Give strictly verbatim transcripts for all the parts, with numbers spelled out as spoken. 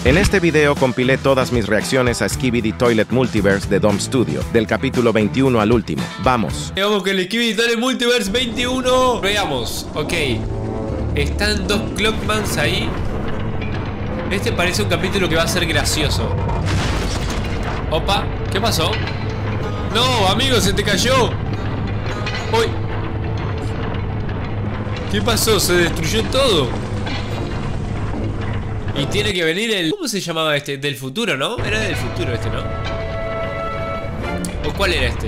En este video compilé todas mis reacciones a Skibidi Toilet Multiverse de Dom Studio, del capítulo veintiuno al último. ¡Vamos! Vamos con el Skibidi Toilet Multiverse veintiuno. Veamos, ok. Están dos Clockmans ahí. Este parece un capítulo que va a ser gracioso. Opa, ¿qué pasó? No, amigo, se te cayó. Uy. ¿Qué pasó? Se destruyó todo. Y tiene que venir el... ¿Cómo se llamaba este? Del futuro, ¿no? Era del futuro este, ¿no? ¿O cuál era este?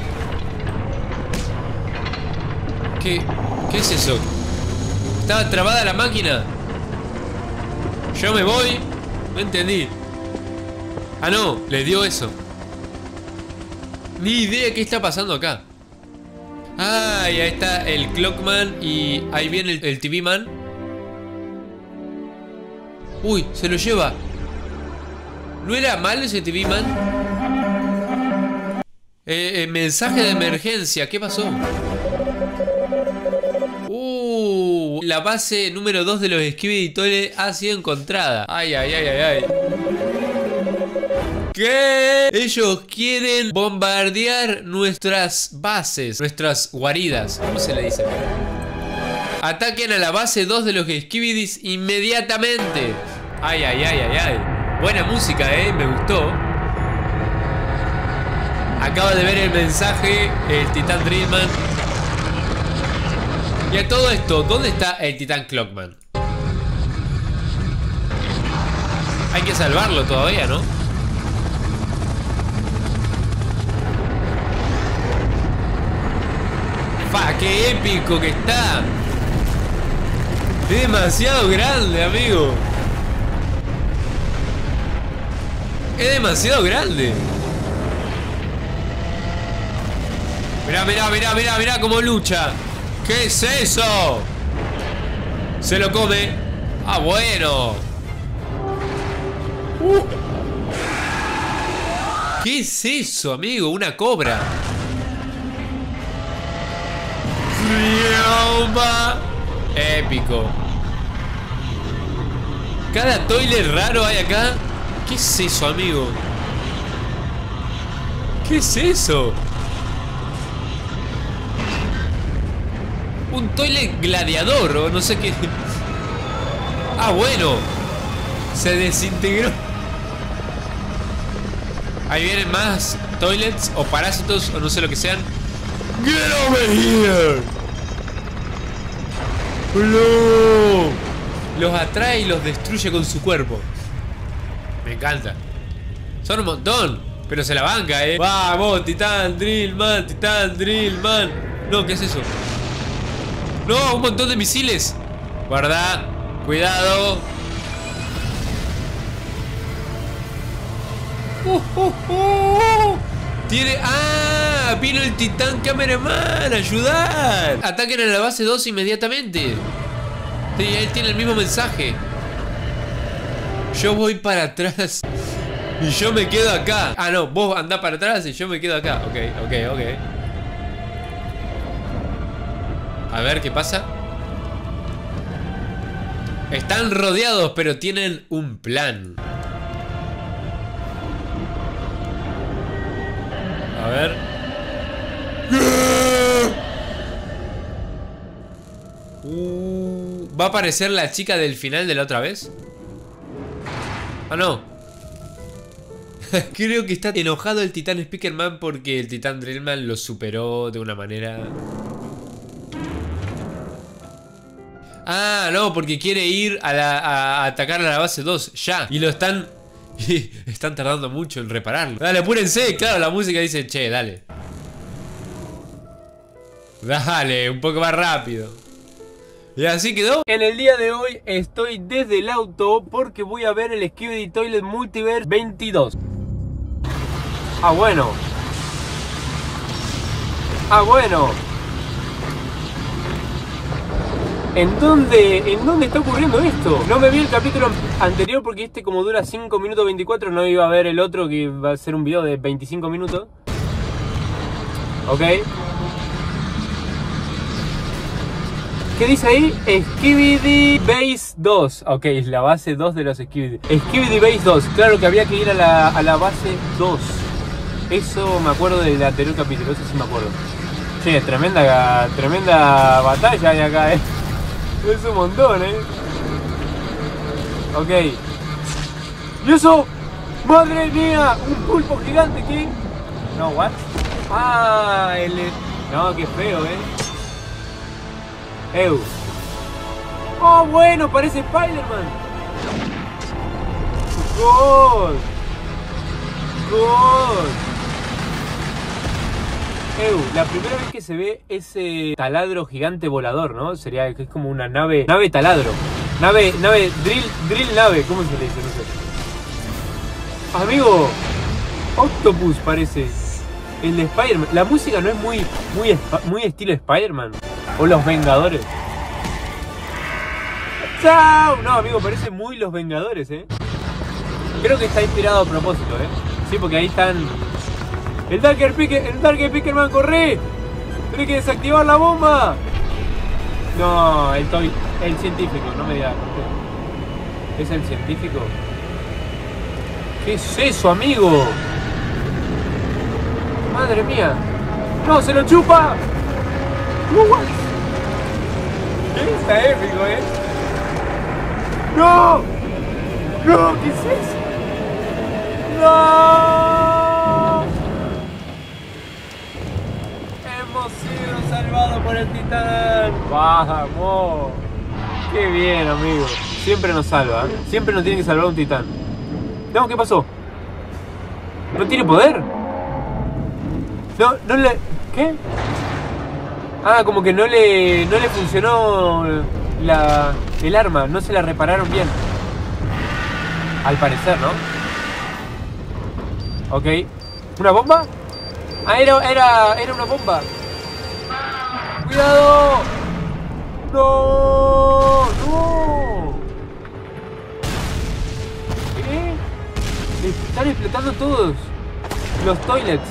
¿Qué? ¿Qué es eso? ¿Estaba trabada la máquina? Yo me voy. No entendí. Ah, no, le dio eso. Ni idea qué está pasando acá. Ah, y ahí está el Clockman. Y ahí viene el, el T V Man. Uy, se lo lleva. ¿No era malo ese T V Man? Eh, eh, mensaje de emergencia. ¿Qué pasó? Uh, la base número dos de los Skibidi Toilet ha sido encontrada. Ay, ay, ay, ay, ay. ¿Qué? Ellos quieren bombardear nuestras bases, nuestras guaridas. ¿Cómo se le dice? Ataquen a la base dos de los Skibidis inmediatamente. Ay, ay, ay, ay, ay. Buena música, eh, me gustó. Acaba de ver el mensaje el Titán Drillman. Y a todo esto, ¿dónde está el Titán Clockman? Hay que salvarlo todavía, ¿no? ¡Fa! ¡Qué épico que está! Es demasiado grande, amigo. Es demasiado grande. Mirá, mirá, mirá, mirá, mirá cómo lucha. ¿Qué es eso? Se lo come. Ah, bueno. uh. ¿Qué es eso, amigo? Una cobra. Épico. Cada toilet raro hay acá. ¿Qué es eso, amigo? ¿Qué es eso? Un toilet gladiador o no sé qué. Ah, bueno. Se desintegró. Ahí vienen más toilets o parásitos o no sé lo que sean. Get over here. No. Los atrae y los destruye con su cuerpo. Me encanta. Son un montón. Pero se la banca, eh. Vamos, Titán Drillman, Titán Drillman. No, ¿qué es eso? No, un montón de misiles. Guarda, cuidado. uh, uh, uh. Tiene... ¡Ah! Vino el Titán Cameraman a ayudar. Ataquen a la base dos inmediatamente. Sí, él tiene el mismo mensaje. Yo voy para atrás y yo me quedo acá. Ah, no, vos andás para atrás y yo me quedo acá. Ok, ok, ok. A ver qué pasa. Están rodeados, pero tienen un plan. A ver. Uh, ¿Va a aparecer la chica del final de la otra vez? Ah, no. Creo que está enojado el Titán Speakerman porque el Titán Drillman lo superó de una manera... Ah, no, porque quiere ir a, la, a atacar a la base dos ya. Y lo están... Y están tardando mucho en repararlo. Dale, apúrense. Claro, la música dice, che, dale. Dale, un poco más rápido. Y así quedó. En el día de hoy estoy desde el auto porque voy a ver el Skibidi Toilet Multiverse veintidós. Ah, bueno. Ah, bueno. ¿En dónde, ¿En dónde está ocurriendo esto? No me vi el capítulo anterior porque este como dura cinco minutos veinticuatro. No iba a ver el otro que va a ser un video de veinticinco minutos. Ok. ¿Qué dice ahí? Skibidi Base dos. Ok, es la base dos de los Skibidi. Skibidi Base dos. Claro que había que ir a la, a la base dos. Eso me acuerdo del anterior capítulo, eso sí me acuerdo. Che, tremenda, tremenda batalla hay acá, eh. Es un montón, eh. Ok. ¿Y eso? ¡Madre mía! ¿Un pulpo gigante qué? No, what? Ah, el... No, qué feo, eh. Ew. Oh, bueno, parece Spider-Man. God. God. Ew, la primera vez que se ve ese taladro gigante volador, ¿no? Sería que es como una nave, nave taladro. Nave, nave, drill, drill nave, ¿cómo se le dice? No sé. Amigo, Octopus parece. El de Spider-Man. La música no es muy, muy, muy estilo Spider-Man. O los Vengadores. ¡Chao! No, amigo, parece muy los Vengadores, ¿eh? Creo que está inspirado a propósito, ¿eh? Sí, porque ahí están... ¡El Darker Picker! ¡El Darker Pickerman, corre! ¡Tienes que desactivar la bomba! No, el, toy, el científico, no me digas. ¿Es el científico? ¿Qué es eso, amigo? ¡Madre mía! ¡No, se lo chupa! ¡What! ¿Qué? Está épico, ¿eh? ¡No! ¡No! ¿Qué es eso? ¡No! Hemos sido salvados por el titán. ¡Vamos! ¡Qué bien, amigo! Siempre nos salva, ¿eh? Siempre nos tiene que salvar un titán. No, ¿qué pasó? ¿No tiene poder? No, no le... ¿Qué? Ah, como que no le, no le funcionó la, el arma, no se la repararon bien. Al parecer, ¿no? Ok. ¿Una bomba? Ah, era, era, era una bomba. ¡Cuidado! ¡No! ¡No! ¿Qué? Están explotando todos los toilets.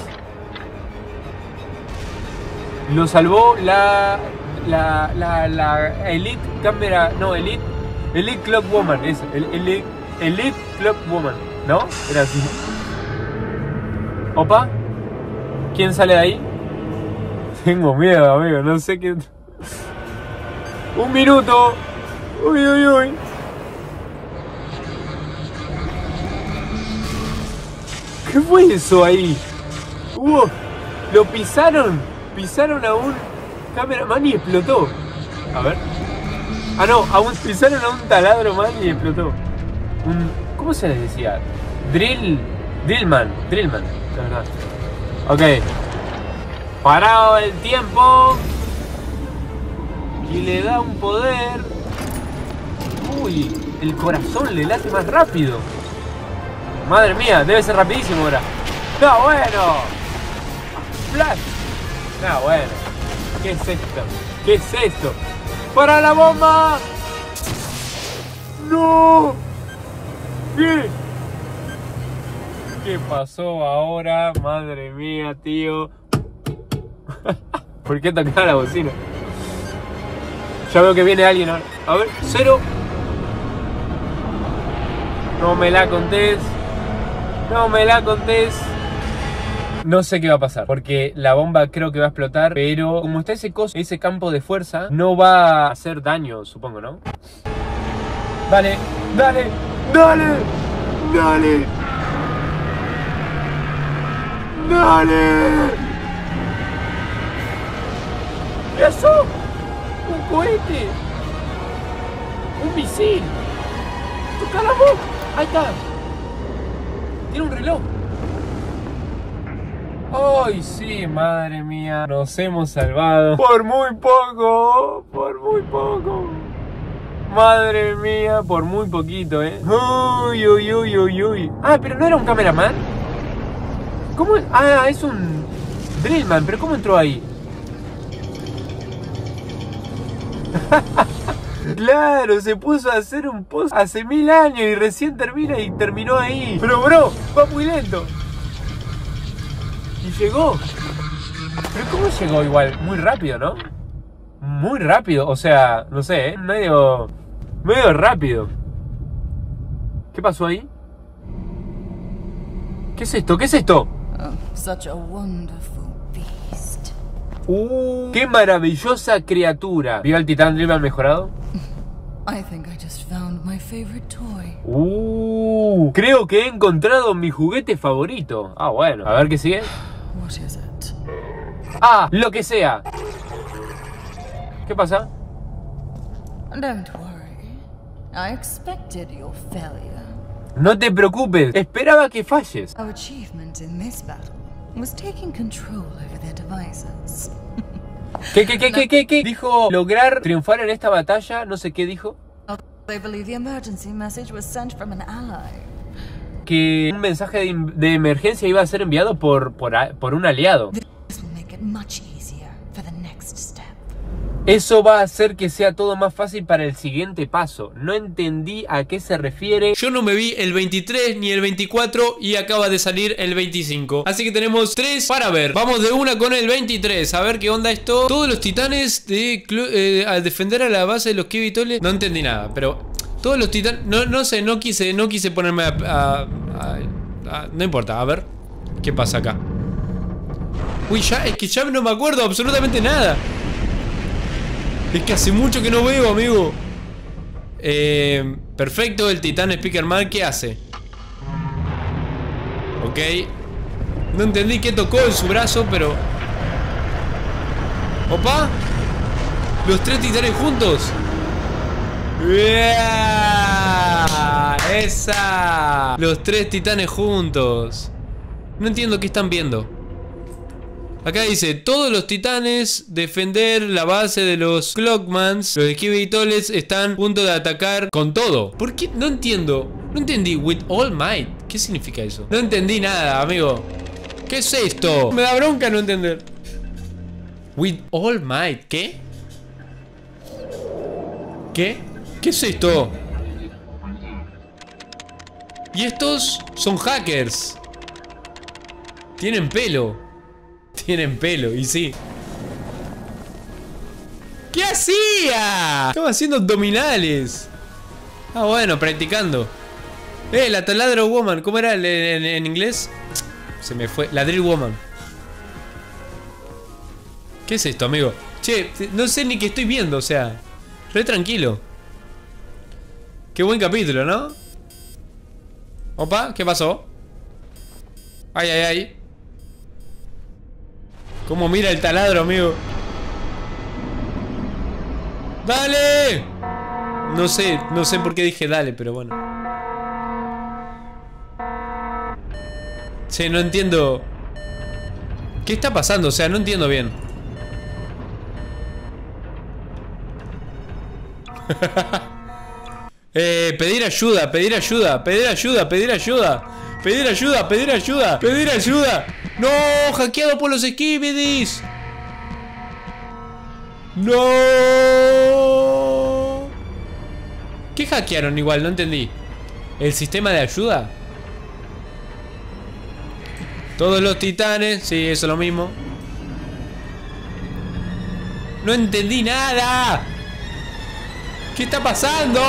Lo salvó la, la, la, la Elite Cámara, no, Elite, Elite Clock Woman, eso, el, Elite, Elite Clock Woman, ¿no? Era así. Opa, ¿quién sale de ahí? Tengo miedo, amigo, no sé qué... Un minuto. Uy, uy, uy. ¿Qué fue eso ahí? Uh, lo pisaron. Pisaron a un cameraman y explotó. A ver. Ah, no, a un, pisaron a un taladro man y explotó. Un, ¿cómo se les decía? Drill. Drillman. Drillman, la verdad. Ok. Parado el tiempo. Y le da un poder. Uy, el corazón le late más rápido. Madre mía, debe ser rapidísimo ahora. No, bueno. Flash. No, bueno. ¿Qué es esto? ¿Qué es esto? ¡Para la bomba! ¡No! ¿Qué? ¿Qué pasó ahora? Madre mía, tío. ¿Por qué tocaba la bocina? Ya veo que viene alguien ahora. A ver, cero. No me la contés. No me la contés. No sé qué va a pasar, porque la bomba creo que va a explotar, pero como está ese coso, ese campo de fuerza, no va a hacer daño, supongo, ¿no? Dale, dale, dale, dale. Dale. ¿Eso? Un cohete. Un misil. Toca la voz. Ahí está. Tiene un reloj. ¡Ay, sí! Madre mía, nos hemos salvado. Por muy poco, por muy poco. Madre mía, por muy poquito, ¿eh? Uy, uy, uy, uy, uy. Ah, pero no era un cameraman. ¿Cómo? Ah, es un Drillman, pero ¿cómo entró ahí? Claro, se puso a hacer un post hace mil años y recién termina y terminó ahí. Pero bro, va muy lento. Y llegó. Pero ¿cómo llegó igual? Muy rápido, ¿no? muy rápido. O sea, no sé, ¿eh? medio, medio rápido. ¿Qué pasó ahí? ¿Qué es esto? ¿Qué es esto? Oh, such a wonderful beast. Uh, ¡Qué maravillosa criatura! ¿Viva el Titán Drill mejorado? I think I just found my favorite toy. Uh, creo que he encontrado mi juguete favorito. Ah, bueno. A ver qué sigue. What is it? Ah, lo que sea. ¿Qué pasa? Don't worry. I expected your failure. No te preocupes. Esperaba que falles. Our achievement in this battle was taking control over their devices. ¿Qué, qué, qué, qué, qué, qué? Dijo lograr triunfar en esta batalla. No sé qué dijo. They believe the emergency message was sent from an ally. Que un mensaje de, de emergencia iba a ser enviado por, por, por un aliado. This will make it much easier for the next step. Eso va a hacer que sea todo más fácil para el siguiente paso. No entendí a qué se refiere. Yo no me vi el veintitrés ni el veinticuatro y acaba de salir el veinticinco. Así que tenemos tres para ver. Vamos de una con el veintitrés. A ver qué onda esto. Todos los titanes de eh, al defender a la base de los Skibidi. No entendí nada, pero todos los titanes. No, no sé, no quise, no quise ponerme a, a, a, a. No importa, a ver. ¿Qué pasa acá? Uy, ya, es que ya no me acuerdo absolutamente nada. Es que hace mucho que no veo, amigo. Eh, perfecto, el titán Speakerman, ¿qué hace? Ok. No entendí qué tocó en su brazo, pero... ¡Opa! Los tres titanes juntos. ¡Yeah! ¡Esa! Los tres titanes juntos. No entiendo qué están viendo. Acá dice, todos los titanes defender la base de los Clockmans. Los Skibidi Toilets están a punto de atacar con todo. ¿Por qué? No entiendo. No entendí. With all might. ¿Qué significa eso? No entendí nada, amigo. ¿Qué es esto? Me da bronca no entender. With all might. ¿Qué? ¿Qué? ¿Qué es esto? Y estos son hackers. Tienen pelo. Tienen pelo, y sí. ¿Qué hacía? Estaba haciendo abdominales. Ah, bueno, practicando. Eh, la taladro woman. ¿Cómo era en, en, en inglés? Se me fue. La drill woman. ¿Qué es esto, amigo? Che, no sé ni qué estoy viendo, o sea. Re tranquilo. Qué buen capítulo, ¿no? Opa, ¿qué pasó? Ay, ay, ay. ¿Cómo mira el taladro, amigo? ¡Dale! No sé, no sé por qué dije dale, pero bueno. Che, no entiendo. ¿Qué está pasando? O sea, no entiendo bien. eh, pedir ayuda, pedir ayuda, pedir ayuda, pedir ayuda. Pedir ayuda, pedir ayuda, pedir ayuda. ¡No! ¡Hackeado por los Skibidis! ¡No! ¿Qué hackearon igual? No entendí. ¿El sistema de ayuda? Todos los titanes. Sí, eso es lo mismo. No entendí nada. ¿Qué está pasando?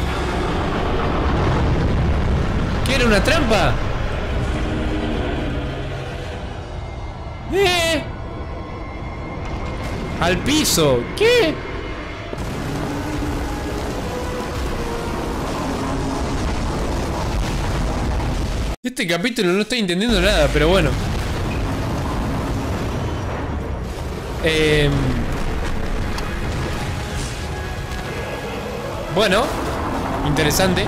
¿Qué era una trampa? ¿Eh? Al piso. ¿Qué? Este capítulo no estoy entendiendo nada, pero bueno. Eh... Bueno, interesante.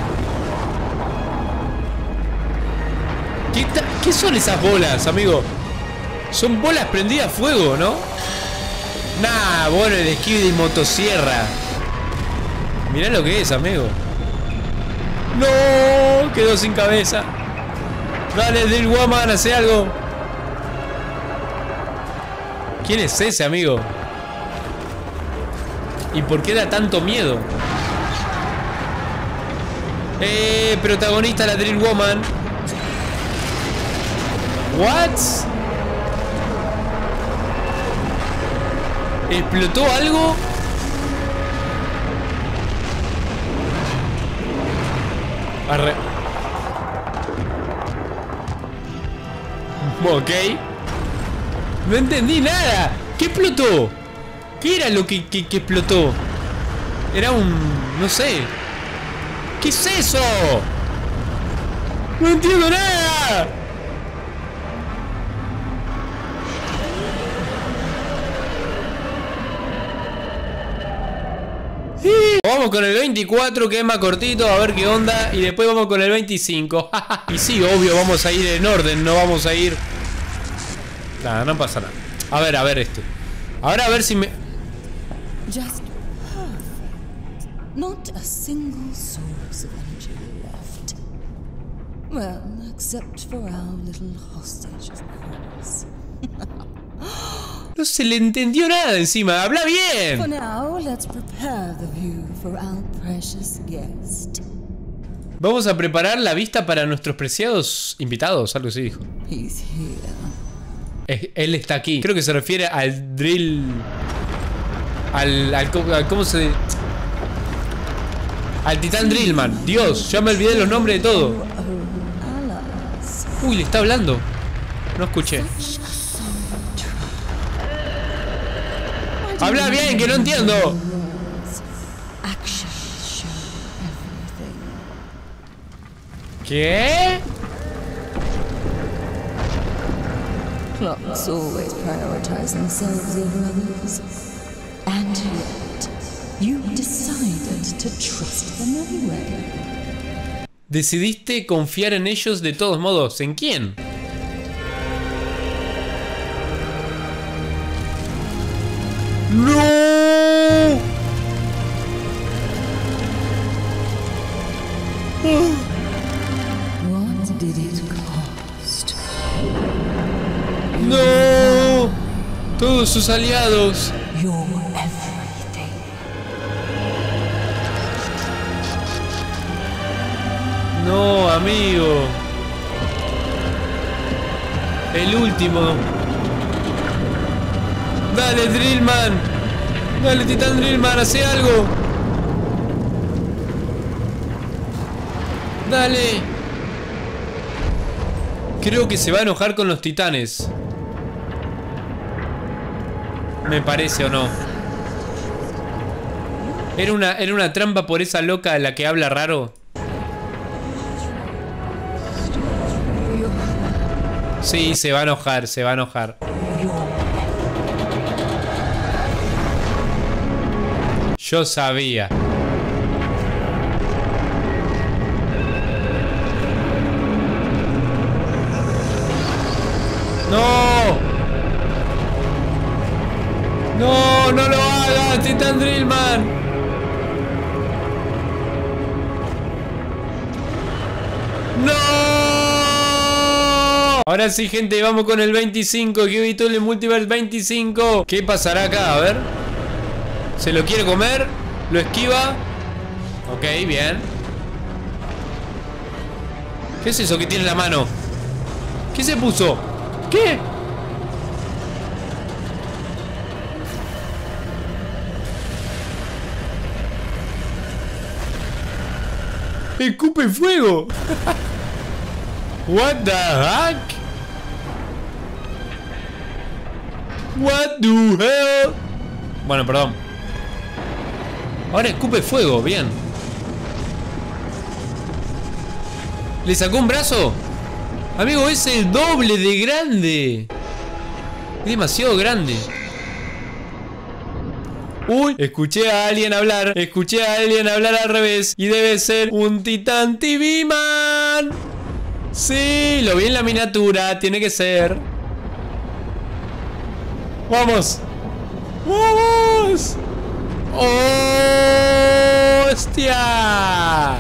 ¿Qué, ¿Qué son esas bolas, amigo? Son bolas prendidas a fuego, ¿no? Nah, bueno, el Skibidi motosierra. Mirá lo que es, amigo. No, quedó sin cabeza. Dale, Drill Woman, hace algo. ¿Quién es ese, amigo? ¿Y por qué da tanto miedo? Eh, protagonista la Drill Woman. What? ¿Explotó algo? Arre. Ok. No entendí nada. ¿Qué explotó? ¿Qué era lo que, que, que explotó? Era un... no sé. ¿Qué es eso? No entiendo nada. Vamos con el veinticuatro, que es más cortito, a ver qué onda. Y después vamos con el veinticinco. Y sí, obvio, vamos a ir en orden. No vamos a ir... Nada, no pasa nada. A ver, a ver este. Ahora a ver si me... Just perfect. Not a single source of energy left. Well, except for our little hostage, of course. No se le entendió nada encima. ¡Habla For bien! now, let's prepare the view for our precious guest. Vamos a preparar la vista para nuestros preciados invitados. Algo así dijo. He's here. Es- Él está aquí. Creo que se refiere al drill... Al... al, co- al- ¿Cómo se...? Al titán Drillman. Dios, ya me olvidé los nombres de todo. Alas. Uy, le está hablando. No escuché. Habla bien, que no entiendo. Actions show everything. ¿Qué? Clocks always prioritize themselves over others. And yet, you decided to trust them anyway. Decidiste confiar en ellos de todos modos. ¿En quién? ¡No! What did it cost? ¡No! Todos sus aliados. Your everything. No, amigo. El último. Dale, Drillman. Dale, Titán Drillman, hace algo. Dale. Creo que se va a enojar con los titanes. Me parece o no. Era una, era una trampa por esa loca a la que habla raro. Sí, se va a enojar, se va a enojar. Yo sabía. ¡No! ¡No! ¡No lo hagas, Titán Drillman! ¡No! Ahora sí, gente, vamos con el veinticinco. Skibidi Toilet Multiverse veinticinco. ¿Qué pasará acá? A ver. Se lo quiere comer. Lo esquiva. Ok, bien. ¿Qué es eso que tiene en la mano? ¿Qué se puso? ¿Qué? ¡Escupe fuego! What the heck? What the hell? Bueno, perdón. Ahora escupe fuego, bien. ¿Le sacó un brazo? Amigo, es el doble de grande. Es demasiado grande. Uy, escuché a alguien hablar. Escuché a alguien hablar al revés. Y debe ser un Titán T V Man. Sí, lo vi en la miniatura. Tiene que ser. ¡Vamos! ¡Vamos! ¡Oh, hostia!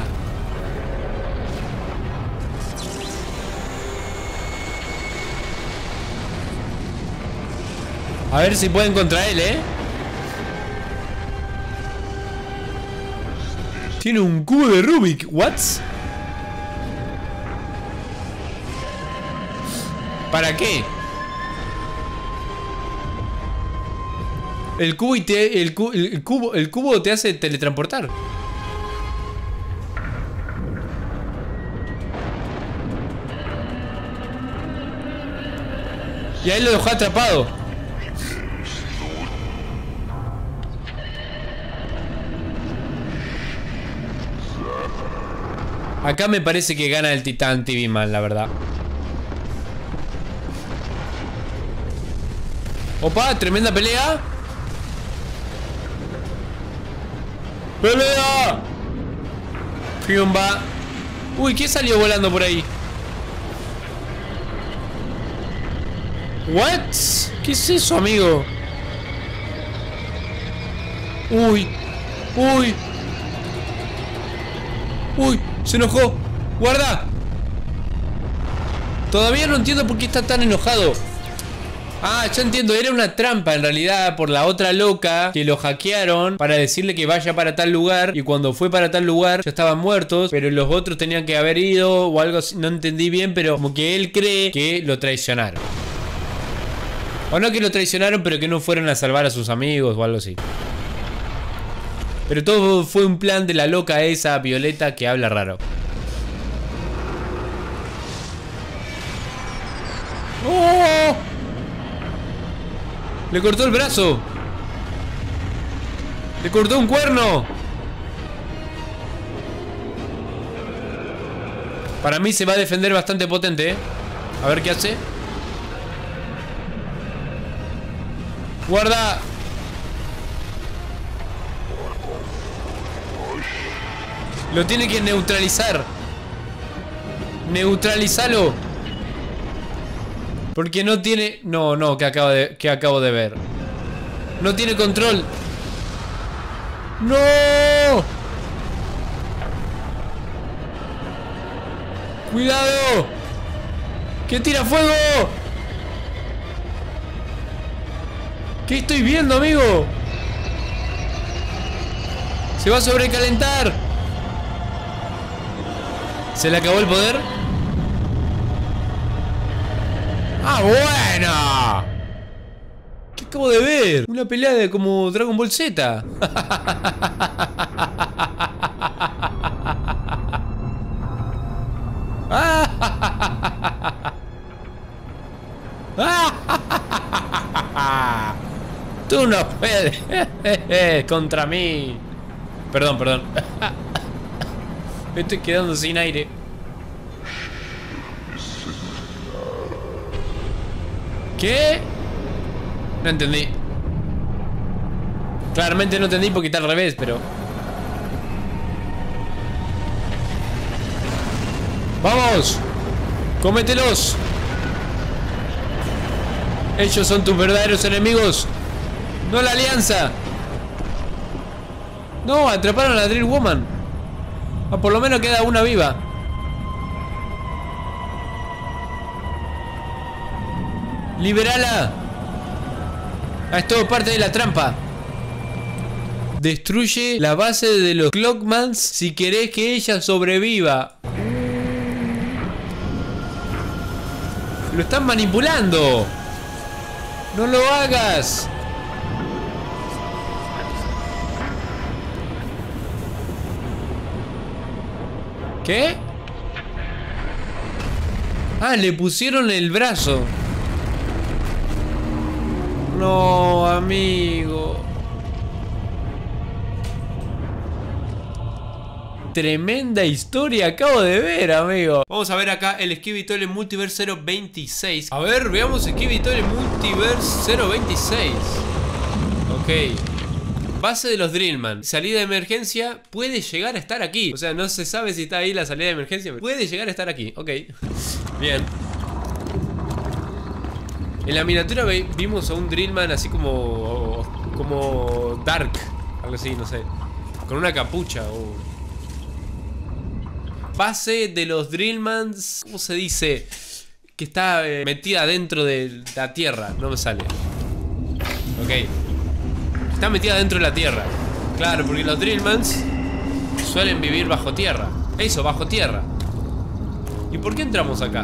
A ver si pueden contra él, ¿eh? Tiene un cubo de Rubik. ¿What? ¿Para qué? El cubo y te, el, cu, el cubo el cubo te hace teletransportar. Y ahí lo dejó atrapado. Acá me parece que gana el Titán T V Man, la verdad. Opa, tremenda pelea. ¡Pelea! Fiumba. Uy, ¿qué salió volando por ahí? ¿What? ¿Qué es eso, amigo? Uy. Uy. Uy, se enojó. Guarda. Todavía no entiendo por qué está tan enojado. Ah, ya entiendo, era una trampa en realidad por la otra loca que lo hackearon para decirle que vaya para tal lugar. Y cuando fue para tal lugar ya estaban muertos, pero los otros tenían que haber ido o algo así. No entendí bien, pero como que él cree que lo traicionaron. O no que lo traicionaron, pero que no fueron a salvar a sus amigos o algo así. Pero todo fue un plan de la loca esa, Violeta, que habla raro. ¡Oh! Le cortó el brazo. Le cortó un cuerno. Para mí se va a defender bastante potente, ¿eh? A ver qué hace. Guarda. Lo tiene que neutralizar. Neutralizalo. Porque no tiene... No, no, que acabo de, que acabo de ver. No tiene control. ¡No! ¡Cuidado! ¡Que tira fuego! ¿Qué estoy viendo, amigo? Se va a sobrecalentar. ¿Se le acabó el poder? ¡Ah, bueno! ¿Qué acabo de ver? Una pelea de como Dragon Ball Z. Tú no puedes contra mí. Perdón, perdón. Me estoy quedando sin aire. ¿Qué? No entendí. Claramente no entendí porque está al revés, pero... ¡Vamos! ¡Cómetelos! Ellos son tus verdaderos enemigos. ¡No la alianza! No, atraparon a la Drill Woman. Ah, por lo menos queda una viva. ¡Liberala! Ah, es todo parte de la trampa. Destruye la base de los Clockmans si querés que ella sobreviva. Lo están manipulando. No lo hagas. ¿Qué? Ah, le pusieron el brazo. No, amigo. Tremenda historia acabo de ver, amigo. Vamos a ver acá el Skibidi Toilet Multiverse cero veintiséis. A ver, veamos Skibidi Toilet Multiverse cero veintiséis. Ok. Base de los Drillman. Salida de emergencia puede llegar a estar aquí. O sea, no se sabe si está ahí la salida de emergencia. Puede llegar a estar aquí. Ok. Bien. En la miniatura vimos a un Drillman así como... Como... Dark. Algo así, no sé. Con una capucha o... Base de los Drillmans. ¿Cómo se dice? Que está eh, metida dentro de la tierra. No me sale. Ok. Está metida dentro de la tierra. Claro, porque los Drillmans suelen vivir bajo tierra. Eso, bajo tierra. ¿Y por qué entramos acá?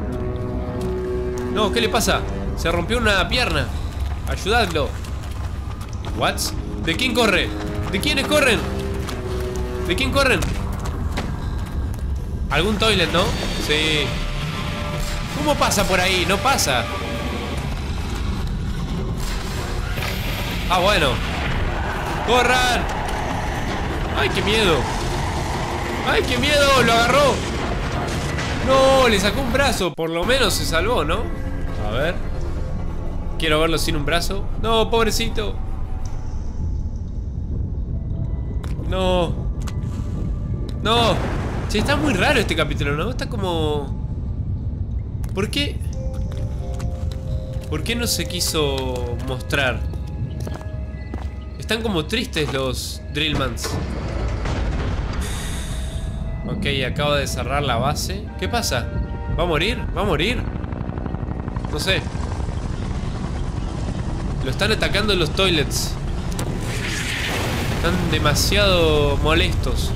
No, ¿qué le pasa? Se rompió una pierna. Ayudadlo. ¿What? ¿De quién corre? ¿De quiénes corren? ¿De quién corren? ¿Algún toilet, no? Sí. ¿Cómo pasa por ahí? No pasa. Ah, bueno. ¡Corran! ¡Ay, qué miedo! ¡Ay, qué miedo! ¡Lo agarró! ¡No! Le sacó un brazo. Por lo menos se salvó, ¿no? A ver. Quiero verlo sin un brazo. ¡No, pobrecito! ¡No! ¡No! Che, está muy raro este capítulo, ¿no? Está como... ¿Por qué? ¿Por qué no se quiso mostrar? Están como tristes los Drillmans. Ok, acaba de cerrar la base. ¿Qué pasa? ¿Va a morir? ¿Va a morir? No sé. Lo están atacando los toilets. Están demasiado molestos.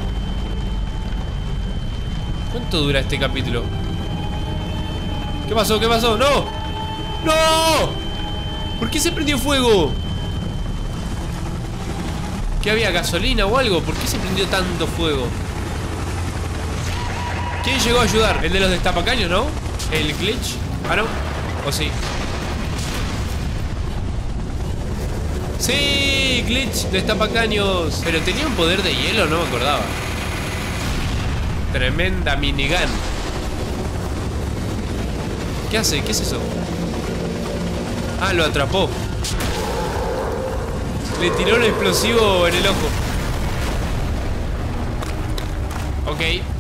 ¿Cuánto dura este capítulo? ¿Qué pasó? ¿Qué pasó? ¡No! ¡No! ¿Por qué se prendió fuego? ¿Qué había? ¿Gasolina o algo? ¿Por qué se prendió tanto fuego? ¿Quién llegó a ayudar? ¿El de los destapacaños, no? ¿El glitch? ¿Ah, no? ¿O sí? ¡Sí! Glitch destapacaños. Pero tenía un poder de hielo, no me acordaba. Tremenda minigun. ¿Qué hace? ¿Qué es eso? Ah, lo atrapó. Le tiró un explosivo en el ojo. Ok.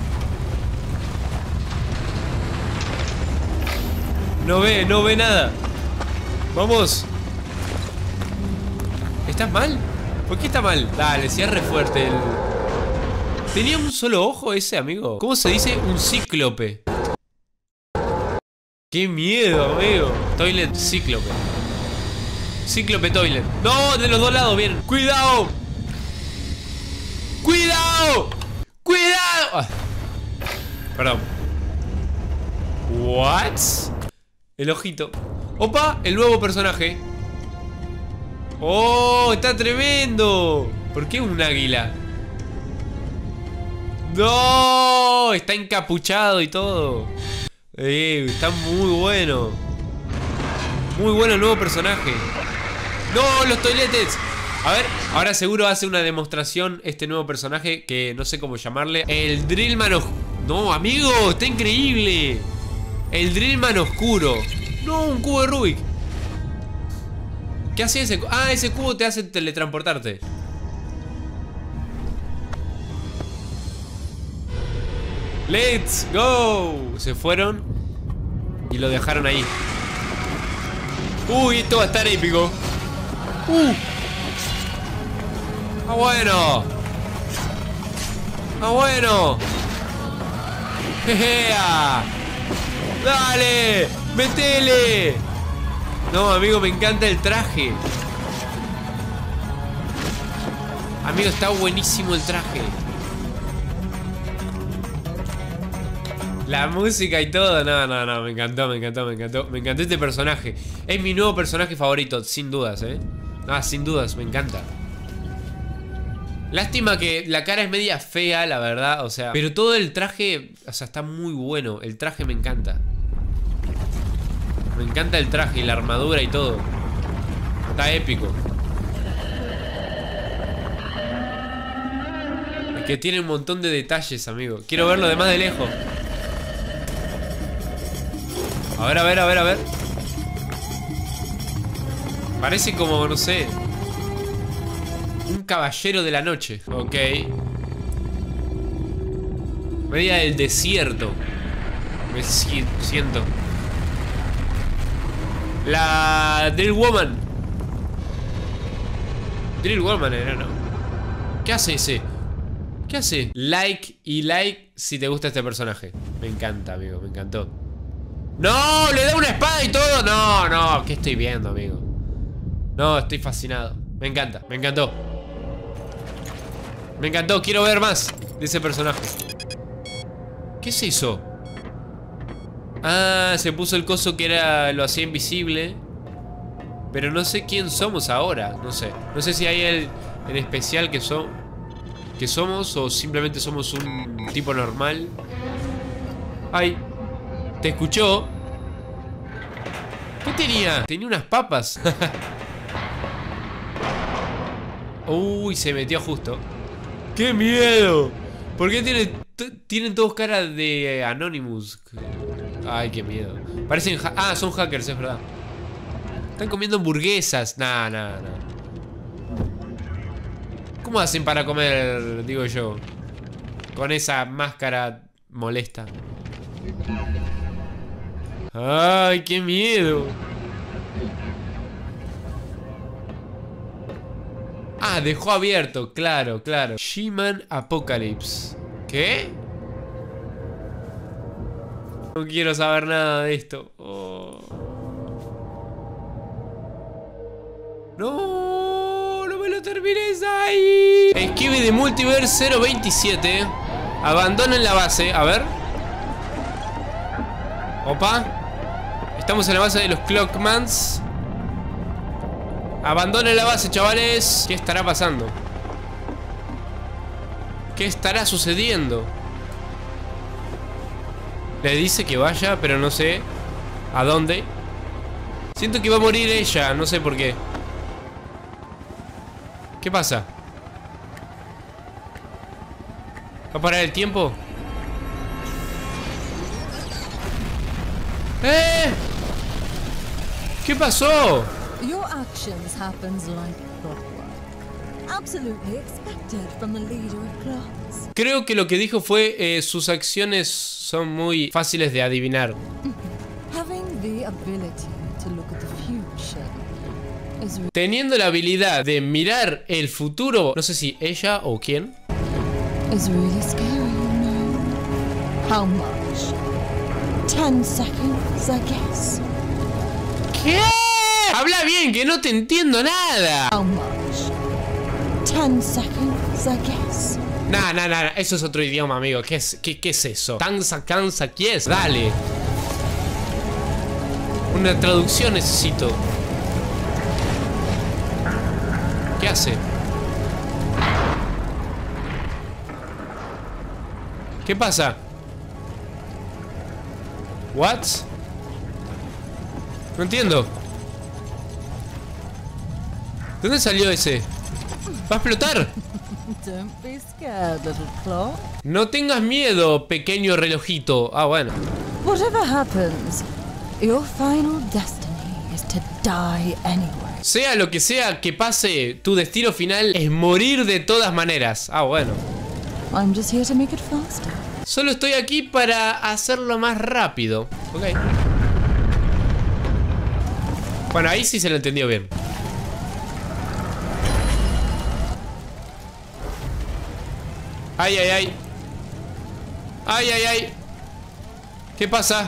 No ve, no ve nada. Vamos. ¿Estás mal? ¿Por qué está mal? Dale, cierre fuerte el... ¿Tenía un solo ojo ese, amigo? ¿Cómo se dice? Un cíclope. ¡Qué miedo, amigo! Toilet cíclope. Cíclope toilet. ¡No! De los dos lados vienen. ¡Cuidado! ¡Cuidado! ¡Cuidado! Ah. Perdón. ¿What? El ojito. ¡Opa! El nuevo personaje. ¡Oh! ¡Está tremendo! ¿Por qué un águila? ¡No! Está encapuchado y todo. Eh, está muy bueno. Muy bueno el nuevo personaje. ¡No! ¡Los toiletes! A ver, ahora seguro hace una demostración este nuevo personaje que no sé cómo llamarle. El Drillman oscuro. No, amigo, está increíble. El Drillman oscuro. No, un cubo de Rubik. ¿Qué hace ese? Ah, ese cubo te hace teletransportarte. ¡Let's go! Se fueron y lo dejaron ahí. Uy, esto va a estar épico. Uh. Ah, bueno. Ah, bueno. Jejea. Dale, metele. No, amigo, me encanta el traje. Amigo, está buenísimo el traje. La música y todo, no, no, no, me encantó, me encantó, me encantó. Me encantó este personaje. Es mi nuevo personaje favorito, sin dudas, eh. Ah, sin dudas, me encanta. Lástima que la cara es media fea, la verdad, o sea. Pero todo el traje, o sea, está muy bueno. El traje me encanta. Me encanta el traje y la armadura y todo. Está épico. Es que tiene un montón de detalles, amigo. Quiero verlo de más de lejos. A ver, a ver, a ver, a ver. Parece como, no sé, un caballero de la noche. Ok. Media del desierto. Me si siento. La Drill Woman. Drill Woman era, ¿no? ¿Qué hace ese? ¿Qué hace? Like y like si te gusta este personaje. Me encanta, amigo, me encantó. ¡No! ¡Le da una espada y todo! No, no, ¿qué estoy viendo, amigo? No, estoy fascinado. Me encanta, me encantó. Me encantó, quiero ver más de ese personaje. ¿Qué se hizo? Ah, se puso el coso que era, lo hacía invisible. Pero no sé quién somos ahora. No sé, no sé si hay el en especial que, so, que somos o simplemente somos un tipo normal. Ay, ¿te escuchó? ¿Qué tenía? Tenía unas papas. Uy, se metió justo. ¡Qué miedo! ¿Por qué tienen, tienen todos cara de Anonymous? Ay, qué miedo. Parecen... Ah, son hackers, es verdad. Están comiendo hamburguesas. Nah, nah, nah. ¿Cómo hacen para comer, digo yo? Con esa máscara molesta. Ay, qué miedo. Ah, dejó abierto, claro, claro. She-Man Apocalypse. ¿Qué? No quiero saber nada de esto. Oh. No, no me lo termines ahí. Skibidi Multiverse cero veintisiete. Abandonen la base, a ver. Opa. Estamos en la base de los Clockmans. Abandonen la base, chavales. ¿Qué estará pasando? ¿Qué estará sucediendo? Le dice que vaya, pero no sé a dónde. Siento que va a morir ella, no sé por qué. ¿Qué pasa? ¿Va a parar el tiempo? ¡Eh! ¿Qué pasó? Your actions happens like clockwork. Absolutely expected from the leader of clocks. Creo que lo que dijo fue eh, sus acciones son muy fáciles de adivinar. Having the ability to look at the future is re- Teniendo la habilidad de mirar el futuro, no sé si ella o quién. is really scary, you know. How much? Ten seconds, I guess. ¿Qué? Habla bien, que no te entiendo nada. How much? Ten seconds, I guess. Nah, nah, nah, eso es otro idioma, amigo. ¿Qué es, qué, qué es eso? Tanza, cansa, ¿qué es? Dale. Una traducción necesito. ¿Qué hace? ¿Qué pasa? ¿What? No entiendo. ¿De dónde salió ese? ¿Va a explotar? Don't be scared, little clock. No tengas miedo, pequeño relojito. Ah, bueno. Whatever happens, your final destiny is to die anyway. Sea lo que sea que pase, tu destino final es morir de todas maneras. Ah, bueno. I'm just here to make it faster. Solo estoy aquí para hacerlo más rápido. Ok. Bueno, ahí sí se lo entendió bien. Ay, ay, ay. Ay, ay, ay. ¿Qué pasa?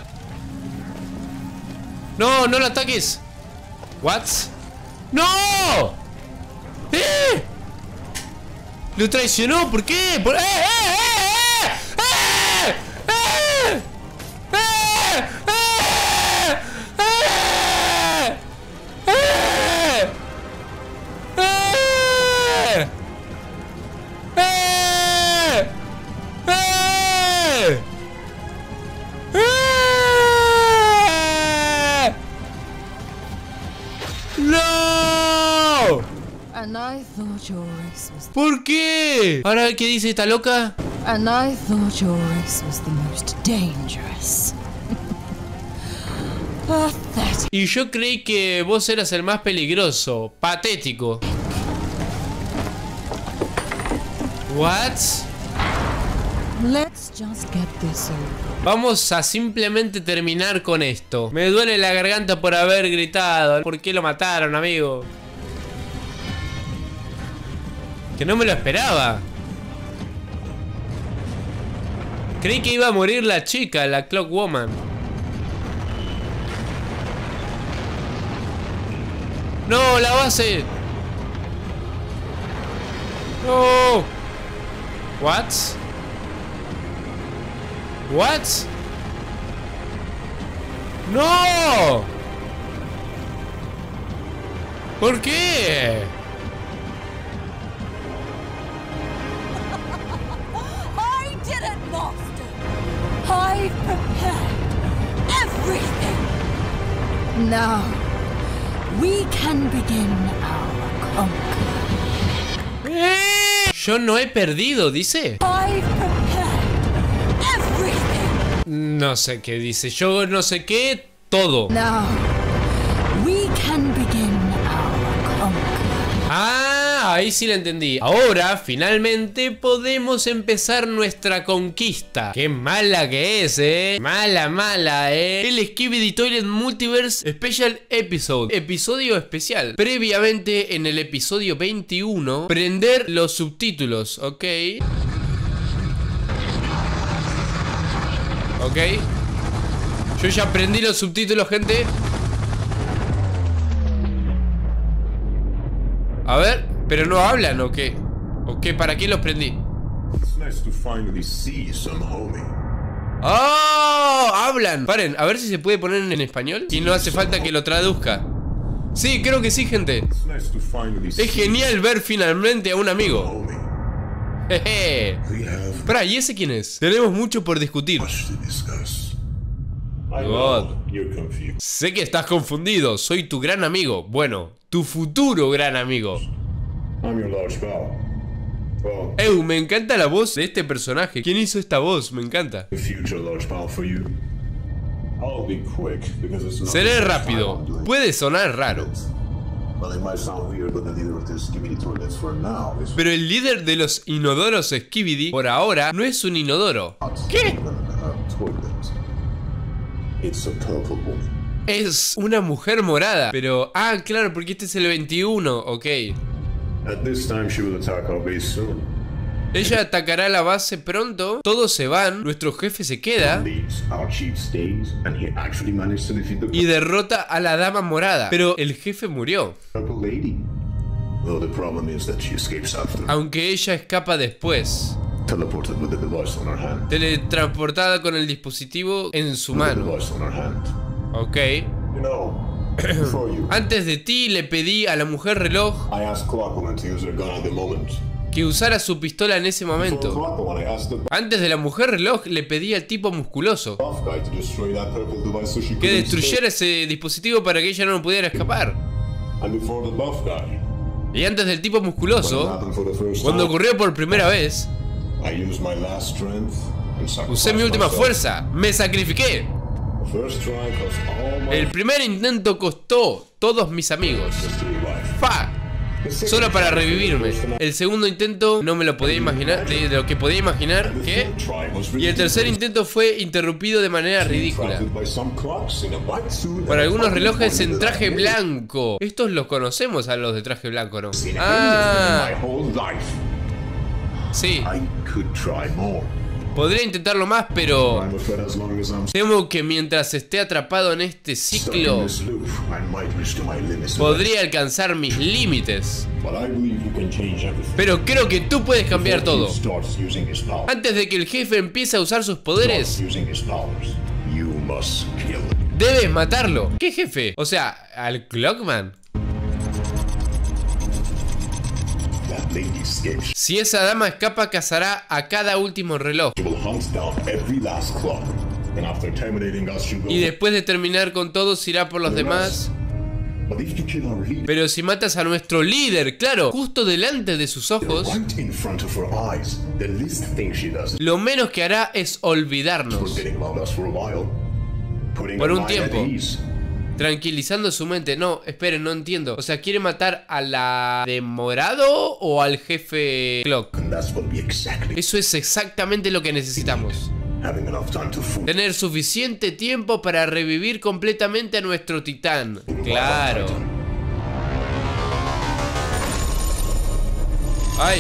No, no lo ataques. What? ¡No! ¡Eh! Lo traicionó, ¿por qué? ¿Por... ¡Eh, eh, eh, eh! ¡Eh! ¡Eh! ¡Eh! ¡Eh! ¡Eh! ¡Eh! ¡Eh! ¡Eh! ¡Eh! ¡No! And I thought your race was ¿Por qué? ¿Ahora qué dice esta loca? and I thought your race was the most dangerous. Pathetic. Y yo creí que vos eras el más peligroso. Patético. What? Let's just get this over. Vamos a simplemente terminar con esto. Me duele la garganta por haber gritado. ¿Por qué lo mataron, amigo? Que no me lo esperaba. Creí que iba a morir la chica, la Clockwoman. No, la base. No. What? What? No. ¿Por qué? I did it, Master. I prepared everything. Now we can begin our conquest. ¿Eh? Yo no he perdido, dice. I've prepared everything. No sé qué dice. Yo no sé qué. Todo. Now, we can begin our conquest. Ah, ahí sí la entendí. Ahora, finalmente, podemos empezar nuestra conquista. Qué mala que es, eh. Mala, mala, eh. El Skibidi Toilet Multiverse Special Episode. Episodio especial. Previamente, en el episodio veintiuno, prender los subtítulos, ¿ok? Ok. Yo ya prendí los subtítulos, gente. A ver, pero no hablan, ¿o qué? ¿O qué? ¿Para qué los prendí? ¡Oh! ¡Hablan! Paren, a ver si se puede poner en español y no hace falta que lo traduzca. Sí, creo que sí, gente. Es genial ver finalmente a un amigo. Jeje. Espera, ¿y ese quién es? Tenemos mucho por discutir. God. Sé que estás confundido. Soy tu gran amigo. Bueno, tu futuro gran amigo. Ew, me encanta la voz de este personaje. ¿Quién hizo esta voz? Me encanta. Seré rápido. Puede sonar raro, pero el líder de los inodoros Skibidi por ahora no es un inodoro. ¿Qué? Es una mujer morada. Pero, ah, claro, porque este es el veintiuno. Ok. Ella atacará la base pronto. Todos se van. Nuestro jefe se queda y derrota a la dama morada. Pero el jefe murió, aunque ella escapa después. Teletransportada con el dispositivo en su mano. Ok. Antes de ti le pedí a la mujer reloj que usara su pistola en ese momento. Antes de la mujer reloj le pedí al tipo musculoso que destruyera ese dispositivo para que ella no pudiera escapar. Y antes del tipo musculoso, cuando ocurrió por primera vez, usé mi última fuerza. Me sacrifiqué. El primer intento costó todos mis amigos. ¡Fa! Solo para revivirme. El segundo intento no me lo podía imaginar. De lo que podía imaginar. ¿Qué? Y el tercer intento fue interrumpido de manera ridícula por algunos relojes en traje blanco. Estos los conocemos, a los de traje blanco, ¿no? Ah, sí. Podría intentarlo más, pero temo que mientras esté atrapado en este ciclo podría alcanzar mis límites. Pero creo que tú puedes cambiar todo. Antes de que el jefe empiece a usar sus poderes, debes matarlo. ¿Qué jefe? O sea, al Clockman. Si esa dama escapa, cazará a cada último reloj. Y después de terminar con todos, irá por los demás. Pero si matas a nuestro líder, claro, justo delante de sus ojos, lo menos que hará es olvidarnos por un tiempo, tranquilizando su mente. No, esperen, no entiendo. O sea, ¿quiere matar a la de morado o al jefe Clock? Eso es exactamente lo que necesitamos. Tener suficiente tiempo para revivir completamente a nuestro titán. Claro. Ay.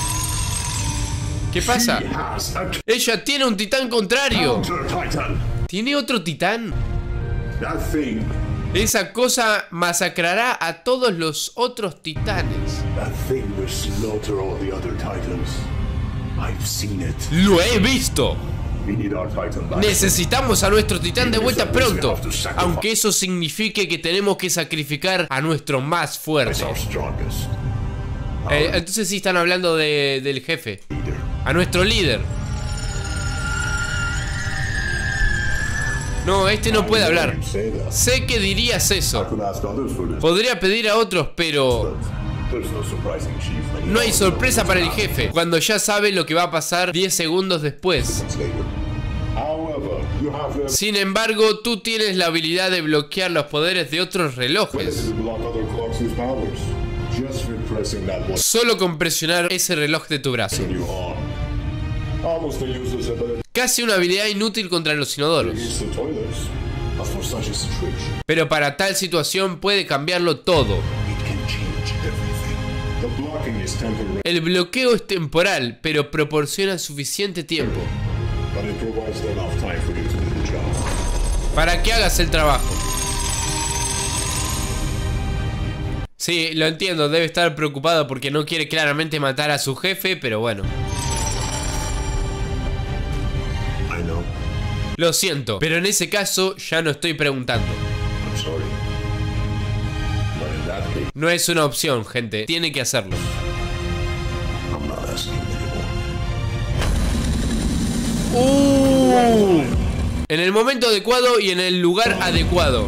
¿Qué pasa? Ella tiene un titán contrario. ¿Tiene otro titán? Esa cosa masacrará a todos los otros titanes. Lo he visto. Necesitamos a nuestro titán de vuelta pronto, aunque eso signifique que tenemos que sacrificar a nuestro más fuerte. eh, Entonces sí están hablando de, del jefe, a nuestro líder. No, este no puede hablar. Sé que dirías eso. Podría pedir a otros, pero No hay sorpresa para el jefe, cuando ya sabe lo que va a pasar diez segundos después. Sin embargo, tú tienes la habilidad de bloquear los poderes de otros relojes. Solo con presionar ese reloj de tu brazo. Casi una habilidad inútil contra los inodoros. Pero para tal situación puede cambiarlo todo. El bloqueo es temporal, pero proporciona suficiente tiempo para que hagas el trabajo. Sí, lo entiendo, debe estar preocupado porque no quiere claramente matar a su jefe, pero bueno. Lo siento, pero en ese caso ya no estoy preguntando. No es una opción, gente. Tiene que hacerlo. Uh, en el momento adecuado y en el lugar adecuado.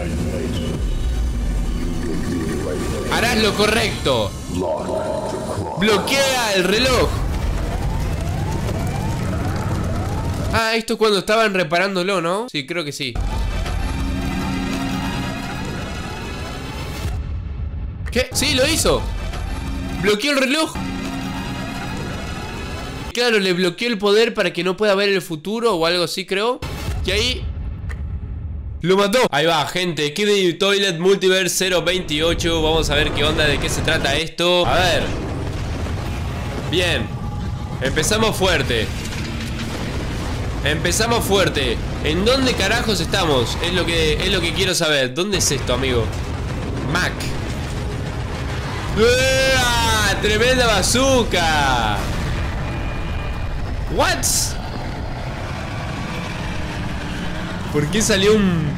Harás lo correcto. Bloquea el reloj. Ah, esto es cuando estaban reparándolo, ¿no? Sí, creo que sí. ¿Qué? Sí, lo hizo. Bloqueó el reloj. Claro, le bloqueó el poder para que no pueda ver el futuro o algo así, creo. Y ahí lo mató. Ahí va, gente. Skibidi Toilet Multiverse cero veintiocho. Vamos a ver qué onda, de qué se trata esto. A ver. Bien. Empezamos fuerte. Empezamos fuerte. ¿En dónde carajos estamos? Es lo que, es lo que quiero saber. ¿Dónde es esto, amigo? Mac. ¡Ah! ¡Tremenda bazooka! ¿What? ¿Por qué salió un...?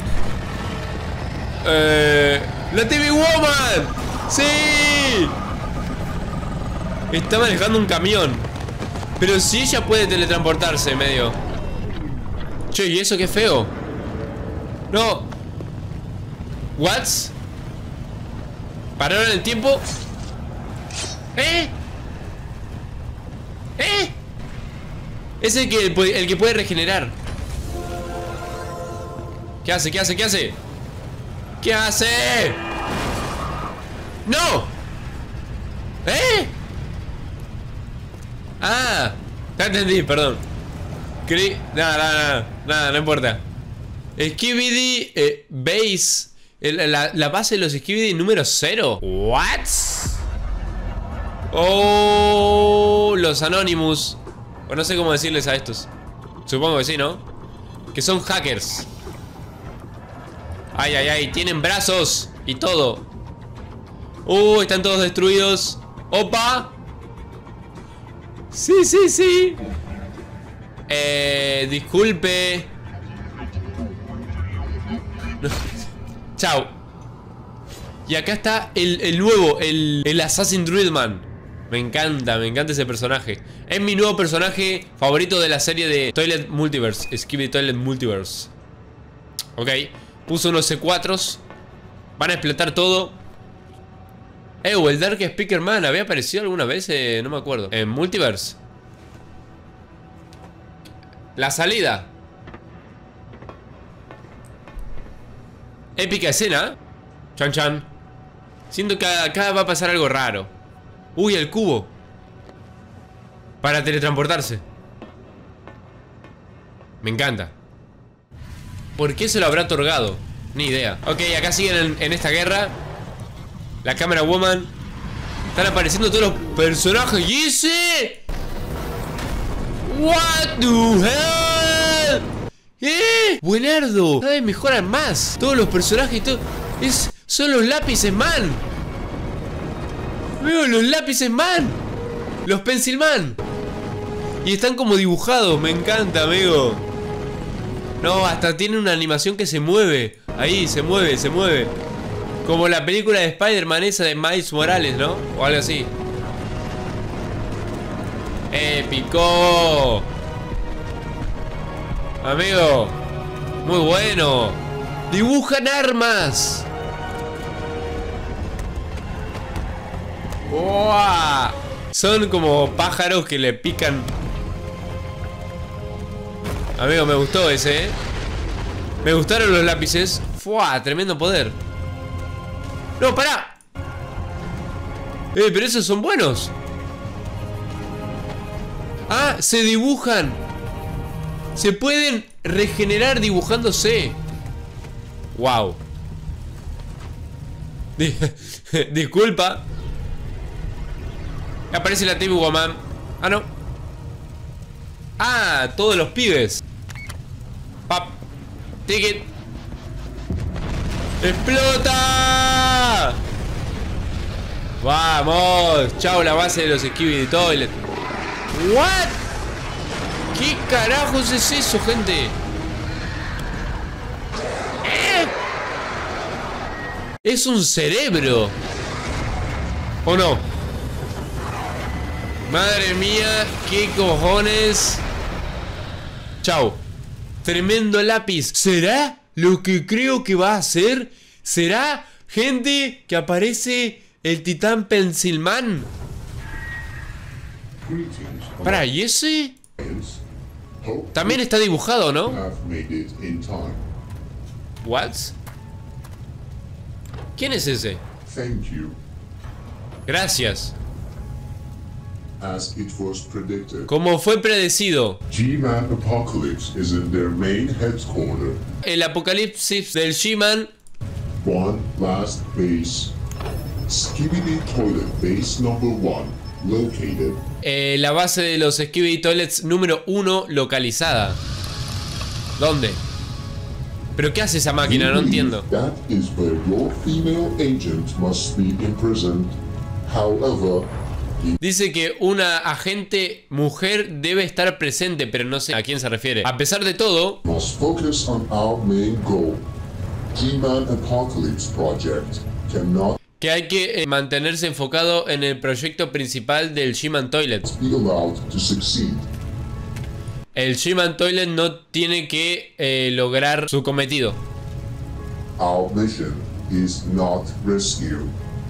Eh... ¡La T V Woman! ¡Sí! Está manejando un camión. Pero si ella puede teletransportarse, medio. Che, ¿y eso qué feo? No. ¿What? ¿Pararon el tiempo? ¿Eh? ¿Eh? Es el que, el que puede regenerar. ¿Qué hace? ¿Qué hace? ¿Qué hace? ¿Qué hace? ¡No! ¿Eh? Ah, ya entendí, perdón. Creí... Nada, nada, nada, nada, no importa. Skibidi eh, Base. El, la, la base de los Skibidi número cero. ¿What? Oh, los Anonymous. O no sé cómo decirles a estos. Supongo que sí, ¿no? Que son hackers. Ay, ay, ay, tienen brazos y todo. Uh, están todos destruidos. Opa. Sí, sí, sí. Eh, disculpe. No. Chao. Y acá está el, el nuevo, el, el Assassin Druidman. Me encanta, me encanta ese personaje. Es mi nuevo personaje favorito de la serie de Toilet Multiverse. Skibidi Toilet Multiverse. Ok. Puso unos C cuatros. Van a explotar todo. Eh, o el Dark Speaker Man. ¿Había aparecido alguna vez? Eh, no me acuerdo. En Multiverse. La salida. Épica escena. Chan chan. Siento que acá va a pasar algo raro. Uy, el cubo. Para teletransportarse. Me encanta. ¿Por qué se lo habrá otorgado? Ni idea. Ok, acá siguen en, en esta guerra. La Camera Woman. Están apareciendo todos los personajes. ¿Y ese? What the hell? ¿Eh? Buenardo. Cada vez mejoran más. Todos los personajes y todo. Es, son los lápices man. Veo los lápices man. Los pencil man. Y están como dibujados. Me encanta, amigo. No, hasta tiene una animación que se mueve. Ahí, se mueve, se mueve. Como la película de Spider-Man esa de Miles Morales, ¿no? O algo así. ¡Épico! Amigo. Muy bueno. Dibujan armas. ¡Uah! Son como pájaros que le pican. Amigo, me gustó ese, ¿eh? Me gustaron los lápices. ¡Fua! Tremendo poder. ¡No, pará! Eh, pero esos son buenos. Ah, se dibujan. Se pueden regenerar dibujándose. Wow. Disculpa. Aparece la T V Woman. Ah, no. Ah, todos los pibes. Pap. Ticket. ¡Explota! Vamos. Chao la base de los Skibidi Toilet. What? ¿Qué carajos es eso, gente? ¿Eh? Es un cerebro. ¿O no? Madre mía, qué cojones. Chau. Tremendo lápiz. ¿Será lo que creo que va a ser? ¿Será, gente, que aparece el titán Pencilman? Para, ¿y ese? También está dibujado, ¿no? What? ¿Quién es ese? Gracias. As it was predicted, Como fue predecido, G-Man Apocalypse is in their main headquarters. el apocalipsis del G-Man. One last base. Skibidi Toilet Base Number One, located. Eh, la base de los Skibidi Toilets número uno localizada. ¿Dónde? ¿Pero qué hace esa máquina? No entiendo. That is where your female agent must be imprisoned. However, Dice que una agente mujer debe estar presente, pero no sé a quién se refiere. A pesar de todo, must focus on our main goal. G-Man Apocalypse Project cannot que hay que eh, mantenerse enfocado en el proyecto principal del G-Man Toilet. be allowed to succeed. El G-Man Toilet no tiene que eh, lograr su cometido. Our mission is not rescue.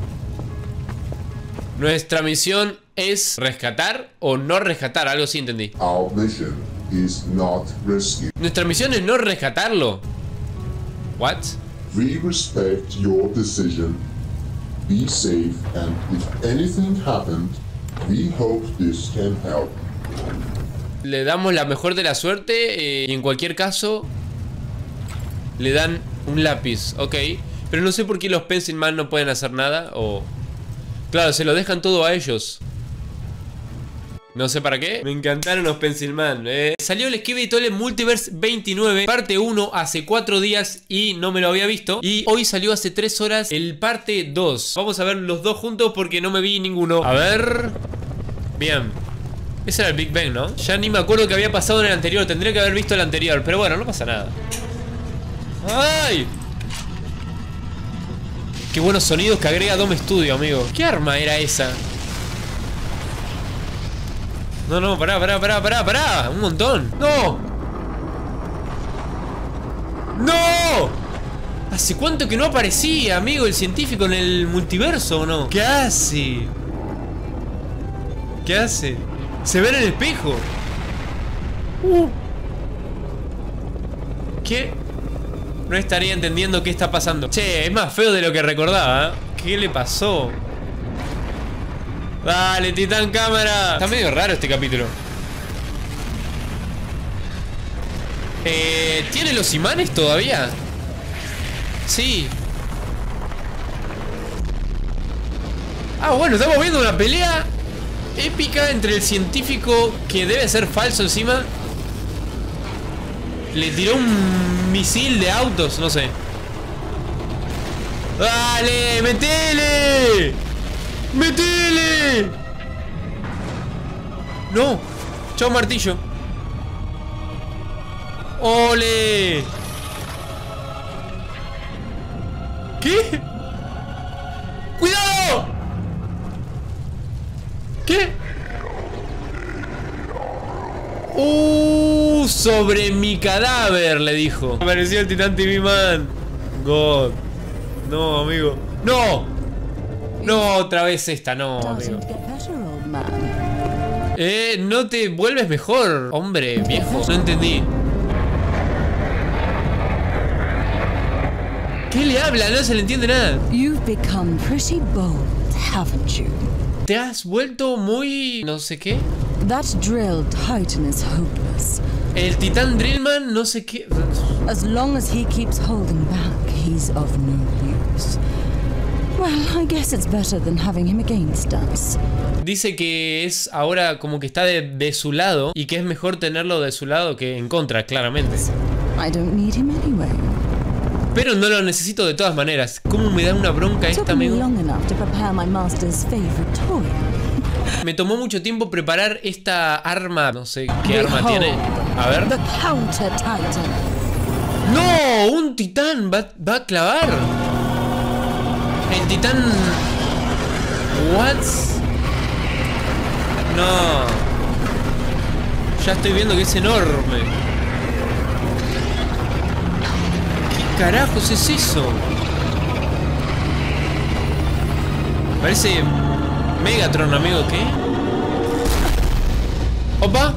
Nuestra misión es rescatar o no rescatar, algo así entendí. Our mission is not rescue. Nuestra misión es no rescatarlo. What? We respect your decision. Be safe, and if anything happened, we hope this can help. Le damos la mejor de la suerte eh, y en cualquier caso le dan un lápiz, ok. Pero no sé por qué los Pencilman no pueden hacer nada o... Claro, se lo dejan todo a ellos. No sé para qué. Me encantaron los Pencilman, eh. Salió el Skibidi Toilet Multiverse veintinueve, parte uno, hace cuatro días y no me lo había visto. Y hoy salió hace tres horas el parte dos. Vamos a ver los dos juntos porque no me vi ninguno. A ver... Bien. Ese era el Big Bang, ¿no? Ya ni me acuerdo que había pasado en el anterior. Tendría que haber visto el anterior, pero bueno, no pasa nada. ¡Ay! Qué buenos sonidos que agrega Dome Studio, amigo. ¿Qué arma era esa? No, no, pará, pará, pará, pará, pará. Un montón. ¡No! ¡No! ¿Hace cuánto que no aparecía, amigo, el científico en el multiverso o no? ¿Qué hace? ¿Qué hace? Se ve en el espejo. Uh. ¿Qué? No estaría entendiendo qué está pasando. Che, es más feo de lo que recordaba, ¿eh? ¿Qué le pasó? Dale, Titán Cámara. Está medio raro este capítulo. Eh, ¿Tiene los imanes todavía? Sí. Ah, bueno, estamos viendo una pelea épica entre el científico, que debe ser falso encima. Le tiró un misil de autos, no sé. ¡Dale! ¡Metele! ¡Metele! ¡No! ¡Chao, martillo! ¡Ole! ¿Qué? ¡Cuidado! ¿Qué? ¡Uh! Sobre mi cadáver, le dijo. Apareció el Titán T V Man. God. No, amigo. ¡No! No, otra vez esta, no, amigo. Eh, no te vuelves mejor, hombre, viejo. No entendí. ¿Qué le habla? No se le entiende nada. You've become pretty bold, haven't you? Te has vuelto muy... no sé qué. That drilled titan is hopeless. El titán Drillman, no sé qué. As long as he keeps holding back, he's of no use. Well, I guess it's better than having him against us. Dice que es ahora como que está de, de su lado y que es mejor tenerlo de su lado que en contra, claramente. I don't need him anyway. Pero no lo necesito de todas maneras. ¿Cómo me da una bronca esta, amigo? Me tomó mucho tiempo preparar esta arma. No sé qué arma tiene. A ver. ¡No! ¡Un titán! ¿Va, va a clavar? El titán... ¿What? No. Ya estoy viendo que es enorme. ¿Qué carajos es eso? Parece Megatron, amigo. ¿Qué? ¡Opa!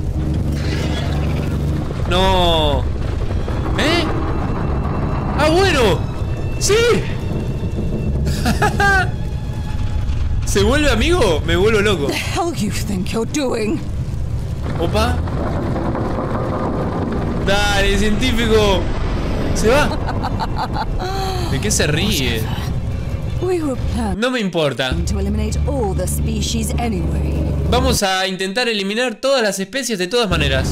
No. ¿Eh? ¡Ah, bueno! ¡Sí! ¿Se vuelve amigo? Me vuelvo loco. The hell you think you're doing? Opa. Dale, científico. Se va. ¿De qué se ríe? No me importa. Vamos a intentar eliminar todas las especies de todas maneras.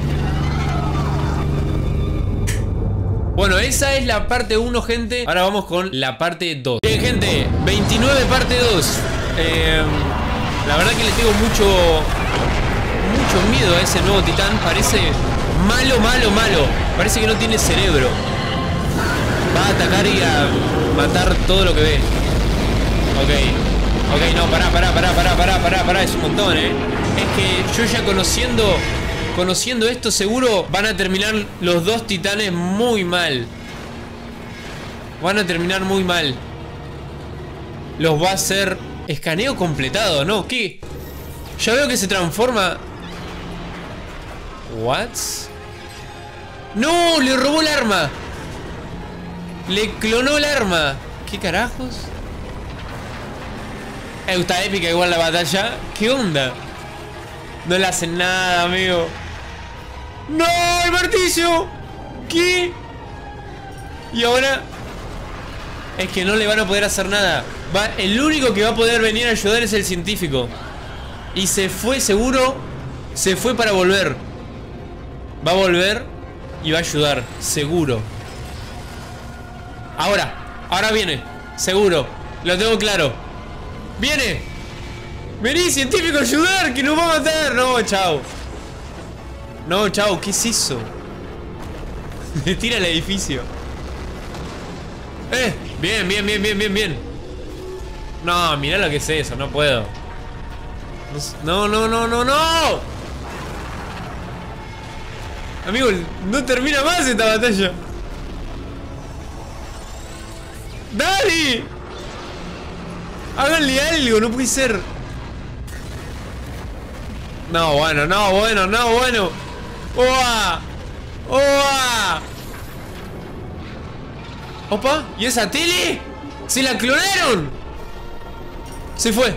Bueno, esa es la parte uno, gente. Ahora vamos con la parte dos. Bien, gente, veintinueve parte dos. eh, La verdad que le tengo mucho Mucho miedo a ese nuevo titán. Parece malo, malo, malo. Parece que no tiene cerebro. Va a atacar y a matar todo lo que ve. Ok, ok, no, pará, pará, pará, pará, pará, pará, pará. Es un montón, eh. Es que yo ya conociendo Conociendo esto, seguro van a terminar los dos titanes muy mal. Van a terminar muy mal. Los va a hacer escaneo completado, ¿no? ¿Qué? Ya veo que se transforma. ¿What? ¡No! Le robó el arma. Le clonó el arma. ¿Qué carajos? Eh, está épica igual la batalla. ¿Qué onda? No le hacen nada, amigo. ¡No! ¡El martillo! ¿Qué? Y ahora... es que no le van a poder hacer nada. Va, el único que va a poder venir a ayudar es el científico. Y se fue seguro. Se fue para volver. Va a volver y va a ayudar, seguro. Ahora, ahora viene. Seguro, lo tengo claro. ¡Viene! ¡Vení, científico, a ayudar! ¡Que nos va a matar! No, chao. No, chao, ¿qué es eso? Me tira el edificio. Eh, bien, bien, bien, bien, bien, bien. No, mirá lo que es eso, no puedo. No, no, no, no, no. Amigo, no termina más esta batalla. ¡Dale! Háganle algo, no puede ser. No, bueno, no, bueno, no, bueno. ¡Oa! ¡Oa! Opa, ¿y esa tele? ¡Se la clonaron! Se fue.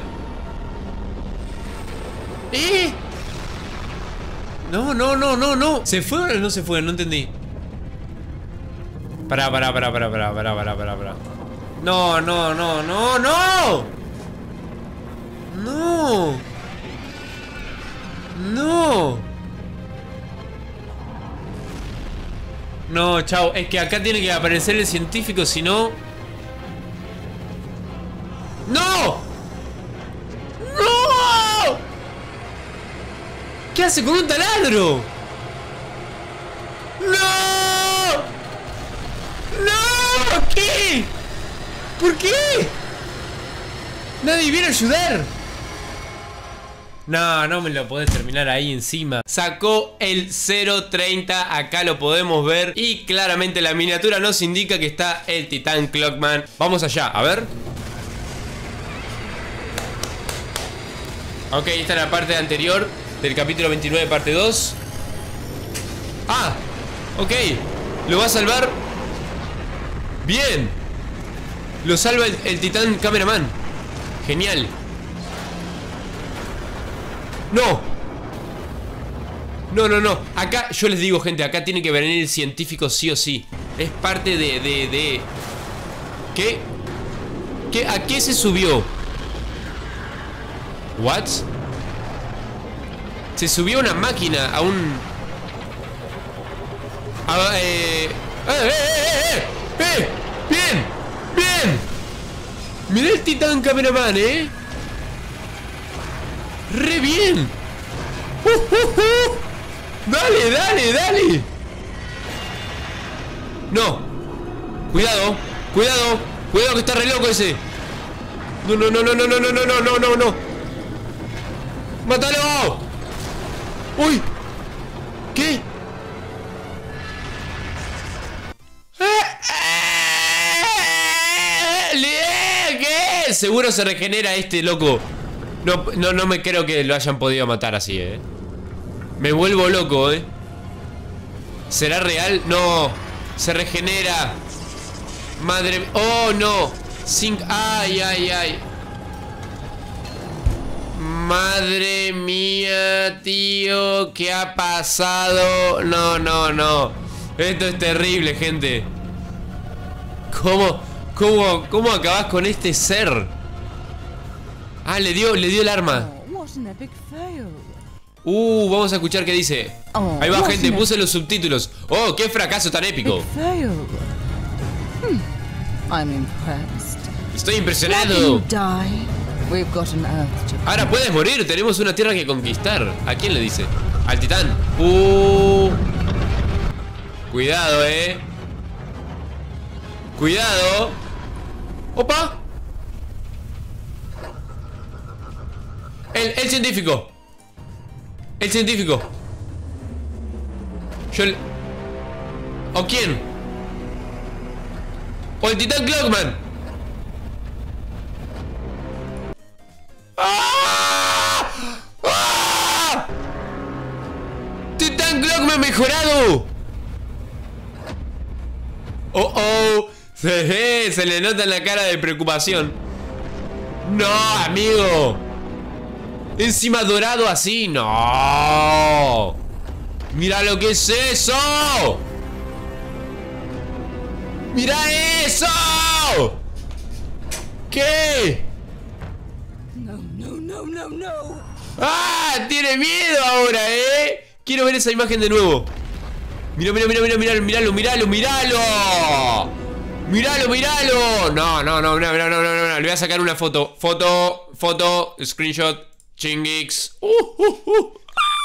¿Eh? No, no, no, no, no. ¿Se fue o no se fue? No entendí. Pará, pará, pará, pará, pará, pará, pará, pará, pará. No, no, no, no, no. No. No. No, chao. Es que acá tiene que aparecer el científico, si no... ¡No! ¡No! ¿Qué hace con un taladro? ¡No! ¡No! ¿Qué? ¿Por qué? Nadie viene a ayudar. No, no me lo podés terminar ahí encima. Sacó el cero treinta, acá lo podemos ver. Y claramente la miniatura nos indica que está el Titán Clockman. Vamos allá, a ver. Ok, esta es la parte anterior del capítulo veintinueve, parte dos. Ah, ok. Lo va a salvar. Bien. Lo salva el, el titán cameraman. Genial. No. No, no, no. Acá, yo les digo, gente, acá tiene que venir el científico sí o sí. Es parte de... de, de... ¿Qué? ¿Qué? ¿A qué se subió? ¿What? Se subió una máquina a un... A, eh... ¡Eh, eh, eh, eh! ¡Eh! ¡Bien! ¡Bien! Mirá el titán cameraman, ¿eh? ¡Re bien! ¡Uh, uh, uh! ¡Dale, dale, dale! ¡No! ¡Cuidado! ¡Cuidado! ¡Cuidado que está re loco ese! ¡No, no, no, no, no, no, no, no, no, no, no! ¡Mátalo! ¡Uy! ¿Qué? ¿Qué? Seguro se regenera este loco. No, no, no me creo que lo hayan podido matar así, eh. Me vuelvo loco, eh. ¿Será real? No. Se regenera. Madre... Oh, no. Sin... Ay, ay, ay. Madre mía, tío. ¿Qué ha pasado? No, no, no. Esto es terrible, gente. ¿Cómo? ¿Cómo? ¿Cómo acabás con este ser? Ah, le dio, le dio el arma. Uh, vamos a escuchar qué dice. Ahí va, gente, puse los subtítulos. Oh, qué fracaso tan épico. Estoy impresionado. Ahora puedes morir, tenemos una tierra que conquistar. ¿A quién le dice? Al titán. Uh. Cuidado, eh. Cuidado. Opa. El, el científico. El científico. Yo el... ¿O quién? ¿O el titán Clockman? ¡Ah! ¡Ah! ¡Titán Clockman mejorado! ¡Oh, oh! Se, se le nota en la cara de preocupación. ¡No, amigo! Encima dorado así, no. Mira lo que es eso. Mira eso. ¿Qué? No, no, no, no, no. Ah, tiene miedo ahora, eh. Quiero ver esa imagen de nuevo. Mira, mira, mira, mira, míralo, míralo, míralo, míralo. Míralo, míralo. No, no, no, no, no, no, no, no. Le voy a sacar una foto. Foto, foto, screenshot. Chingix. Uh, uh, uh.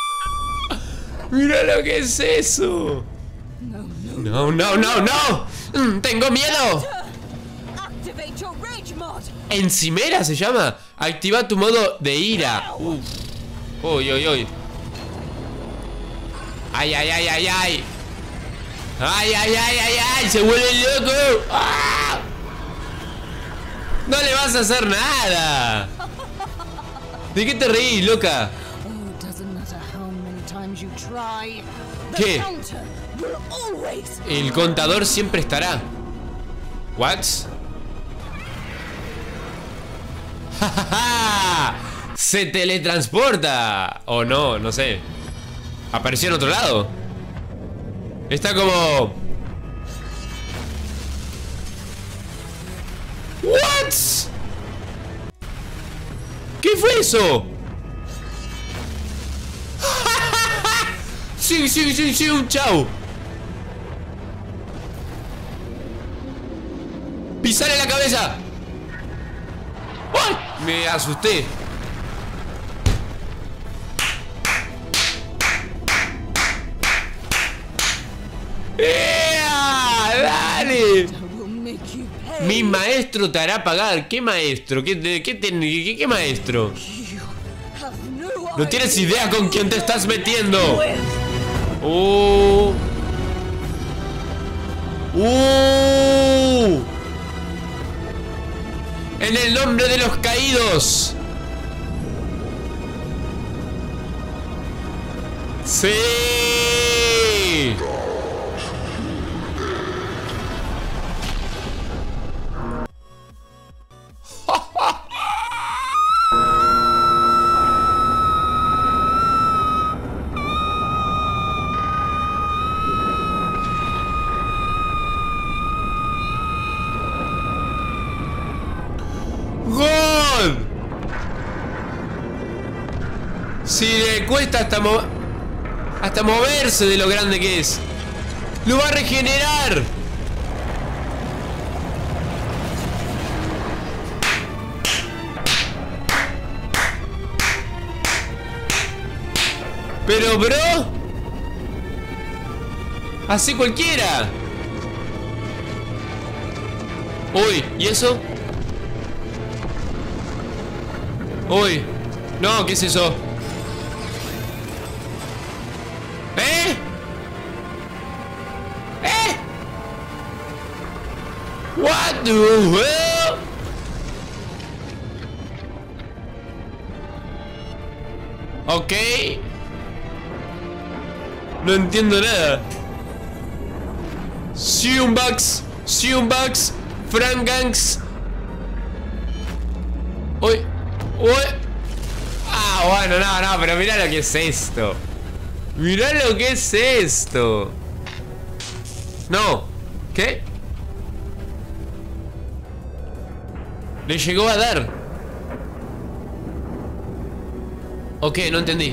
Mira lo que es eso. No, no, no, no. Mm, tengo miedo. Encimera se llama. Activa tu modo de ira. Uf. Uy, uy, uy. Ay, ay, ay, ay, ay. Ay, ay, ay, ay, ay. Se vuelve loco. ¡Ah! No le vas a hacer nada. ¿De qué te reís, loca? ¿Qué? El contador siempre estará. ¿What? Se teletransporta. O no, no sé. Apareció en otro lado. Está como... ¿What? ¿Qué fue eso? Sí, sí, sí, sí, un chau. Pisale la cabeza. ¡Ay! Me asusté. ¡Ea! ¡Dale! Mi maestro te hará pagar. ¿Qué maestro? ¿Qué, qué, qué, qué, qué maestro? No tienes idea con quién te estás metiendo. Uh. Uh. En el nombre de los caídos. ¡Sí! ¡Gol! Si le cuesta hasta, mo hasta moverse de lo grande que es. ¡Lo va a regenerar! Pero, bro, así cualquiera. Uy, ¿y eso? Uy, no, ¿qué es eso? ¿Eh? ¿Eh? What the hell? Ok. No entiendo nada. Siumbax, Siumbax, Frangangs. Uy, uy. Ah, bueno, no, no, pero mirá lo que es esto. Mirá lo que es esto. No. ¿Qué? Le llegó a dar. Ok, no entendí.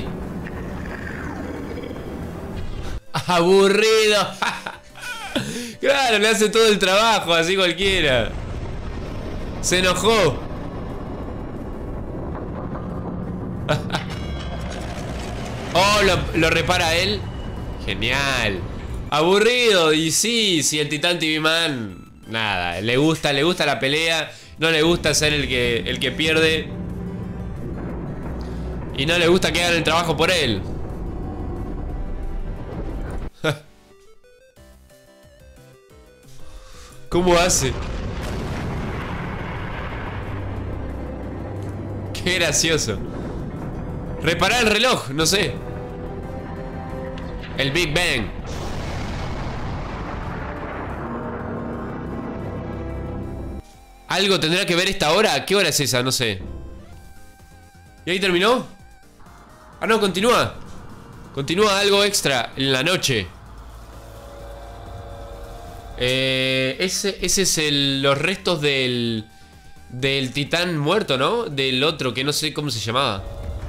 Aburrido. Claro, le hace todo el trabajo, así cualquiera. Se enojó. Oh, lo, lo repara él. Genial. Aburrido. Y sí, si el Titán T V Man, nada, le gusta, le gusta la pelea. No le gusta ser el que, el que pierde. Y no le gusta que hagan el trabajo por él. ¿Cómo hace? Qué gracioso. Reparar el reloj, no sé. El Big Bang. ¿Algo tendrá que ver esta hora? ¿Qué hora es esa? No sé. ¿Y ahí terminó? Ah, no, continúa. Continúa algo extra en la noche. Eh, ese, ese es el, los restos del del titán muerto, ¿no? Del otro, que no sé cómo se llamaba.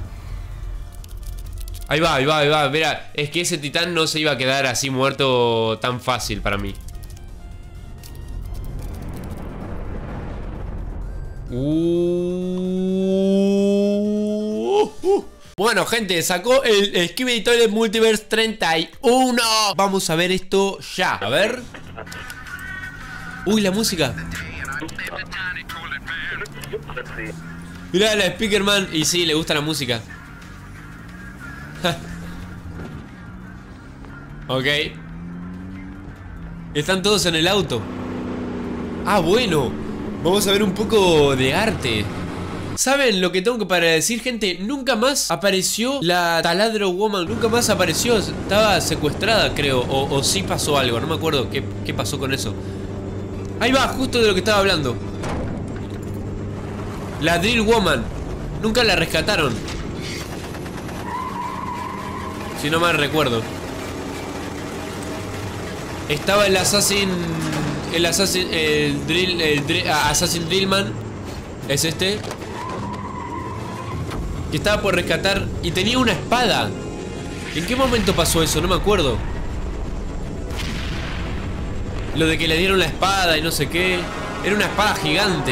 Ahí va, ahí va, ahí va. Mira, es que ese titán no se iba a quedar así muerto tan fácil para mí. Uh, uh. Bueno, gente, sacó el Skibidi Toilet Multiverse treinta y uno. Vamos a ver esto ya. A ver. Uy, la música. Mirá la Speakerman. Y sí, le gusta la música. Ok. Están todos en el auto. Ah, bueno. Vamos a ver un poco de arte. ¿Saben lo que tengo que para decir, gente? Nunca más apareció la Taladro Woman. Nunca más apareció. Estaba secuestrada, creo. O, o sí pasó algo. No me acuerdo qué, qué pasó con eso. Ahí va, justo de lo que estaba hablando. La Drill Woman. Nunca la rescataron. Si no mal recuerdo. Estaba el Assassin. El Assassin. El Drill. El drill, Assassin Drillman. Es este. Que estaba por rescatar. Y tenía una espada. ¿En qué momento pasó eso? No me acuerdo. Lo de que le dieron la espada y no sé qué. Era una espada gigante.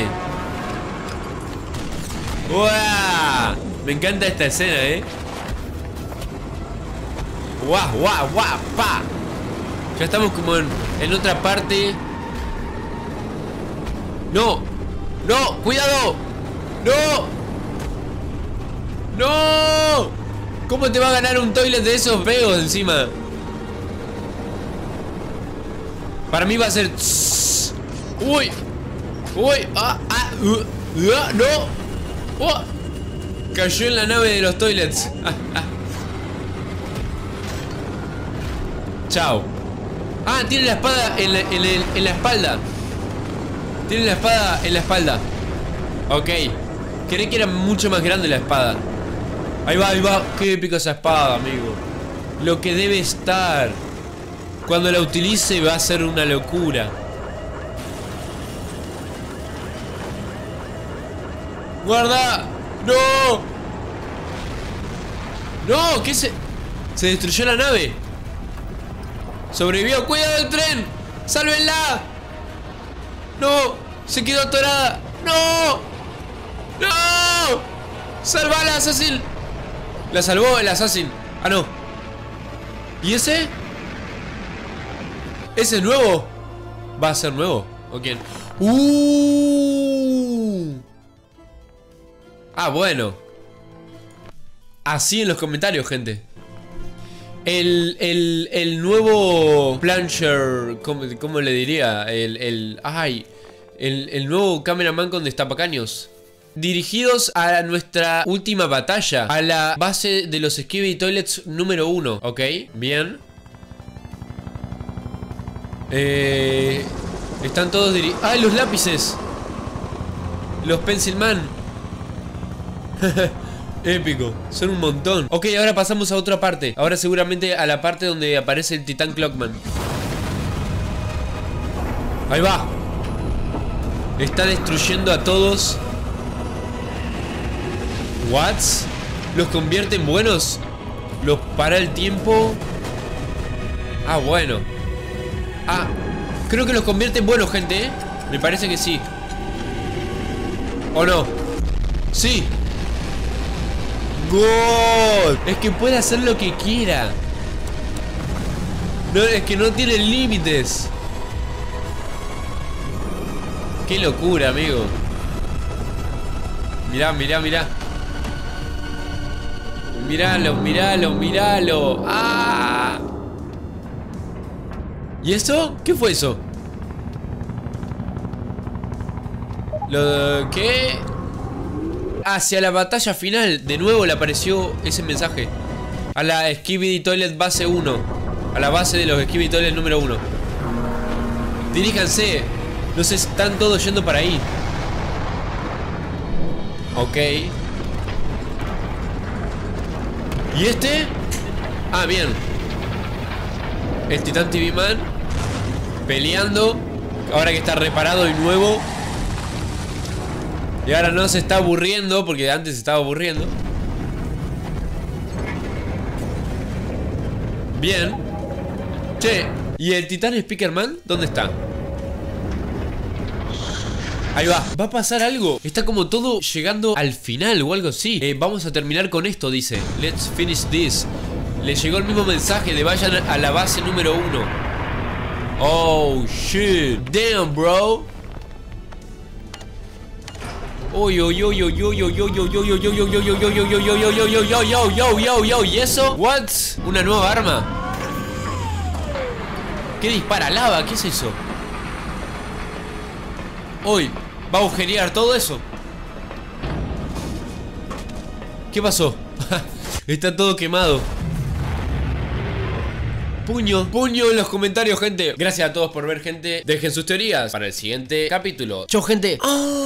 ¡Uah! Me encanta esta escena, eh. ¡Guau, guau, guau, pa! Ya estamos como en, en otra parte. ¡No! ¡No! ¡Cuidado! ¡No! ¡No! ¿Cómo te va a ganar un toilet de esos feos encima? Para mí va a ser... ¡Uy! ¡Uy! ¡Ah! ¡Ah! Uh, uh, ¡No! ¡Oh! Cayó en la nave de los toilets. Chao. Ah, tiene la espada en la, en el, en la espalda. Tiene la espada en la espalda. Ok. Creí que era mucho más grande la espada. Ahí va, ahí va. Qué épica esa espada, amigo. Lo que debe estar. Cuando la utilice va a ser una locura. ¡Guarda! ¡No! ¡No! ¿Qué se...? Se destruyó la nave. Sobrevivió. ¡Cuidado del tren! ¡Sálvenla! ¡No! Se quedó atorada. ¡No! ¡No! ¡Salvala, Assassin! La salvó el Assassin. Ah, no. ¿Y ese? ¿Ese es nuevo? ¿Va a ser nuevo? ¿O quién? ¡Uh! Ah, bueno. Así en los comentarios, gente. El, el, el nuevo Plancher, ¿cómo, cómo le diría? El, el, ay, el, el nuevo cameraman con destapacaños. Dirigidos a nuestra última batalla, a la base de los Skibidi Toilets número uno. Ok, bien. Eh, están todos dirigidos. ¡Ah, los lápices! Los Pencilman. Épico, son un montón. Ok, ahora pasamos a otra parte. Ahora seguramente a la parte donde aparece el Titán Clockman. Ahí va. Está destruyendo a todos. ¿What? ¿Los convierte en buenos? ¿Los para el tiempo? Ah, bueno. Ah, creo que los convierte en buenos, gente, ¿eh? Me parece que sí. ¿O no? Sí. God. Es que puede hacer lo que quiera. No, es que no tiene límites. Qué locura, amigo. Mirá, mirá, mirá. Míralo, míralo, míralo. ¡Ah! ¿Y eso? ¿Qué fue eso? ¿Lo qué? Hacia la batalla final. De nuevo le apareció ese mensaje. A la Skibidi Toilet base uno. A la base de los Skibidi Toilet número uno. Diríjanse. No se están todos yendo para ahí. Ok. ¿Y este? Ah, bien. El Titán T V Man peleando. Ahora que está reparado y nuevo. Y ahora no se está aburriendo, porque antes se estaba aburriendo. Bien. Che, ¿y el Titán Speakerman? ¿Dónde está? Ahí va. ¿Va a pasar algo? Está como todo llegando al final o algo así. eh, Vamos a terminar con esto, dice. Let's finish this. Le llegó el mismo mensaje de vayan a la base número uno. Oh, shit. Damn, bro. Uy, uy, uy, uy, uy, uy, uy, uy, uy, uy, uy, uy, uy, uy, uy, uy, uy, uy, uy, yo, yo, yo, yo, yo, ¿y eso? What? ¿Una nueva arma? ¿Qué dispara lava? ¿Qué es eso? Uy, va a agujerear todo eso. ¿Qué pasó? Está todo quemado. Puño, puño en los comentarios, gente. Gracias a todos por ver, gente. Dejen sus teorías para el siguiente capítulo. Chau, gente.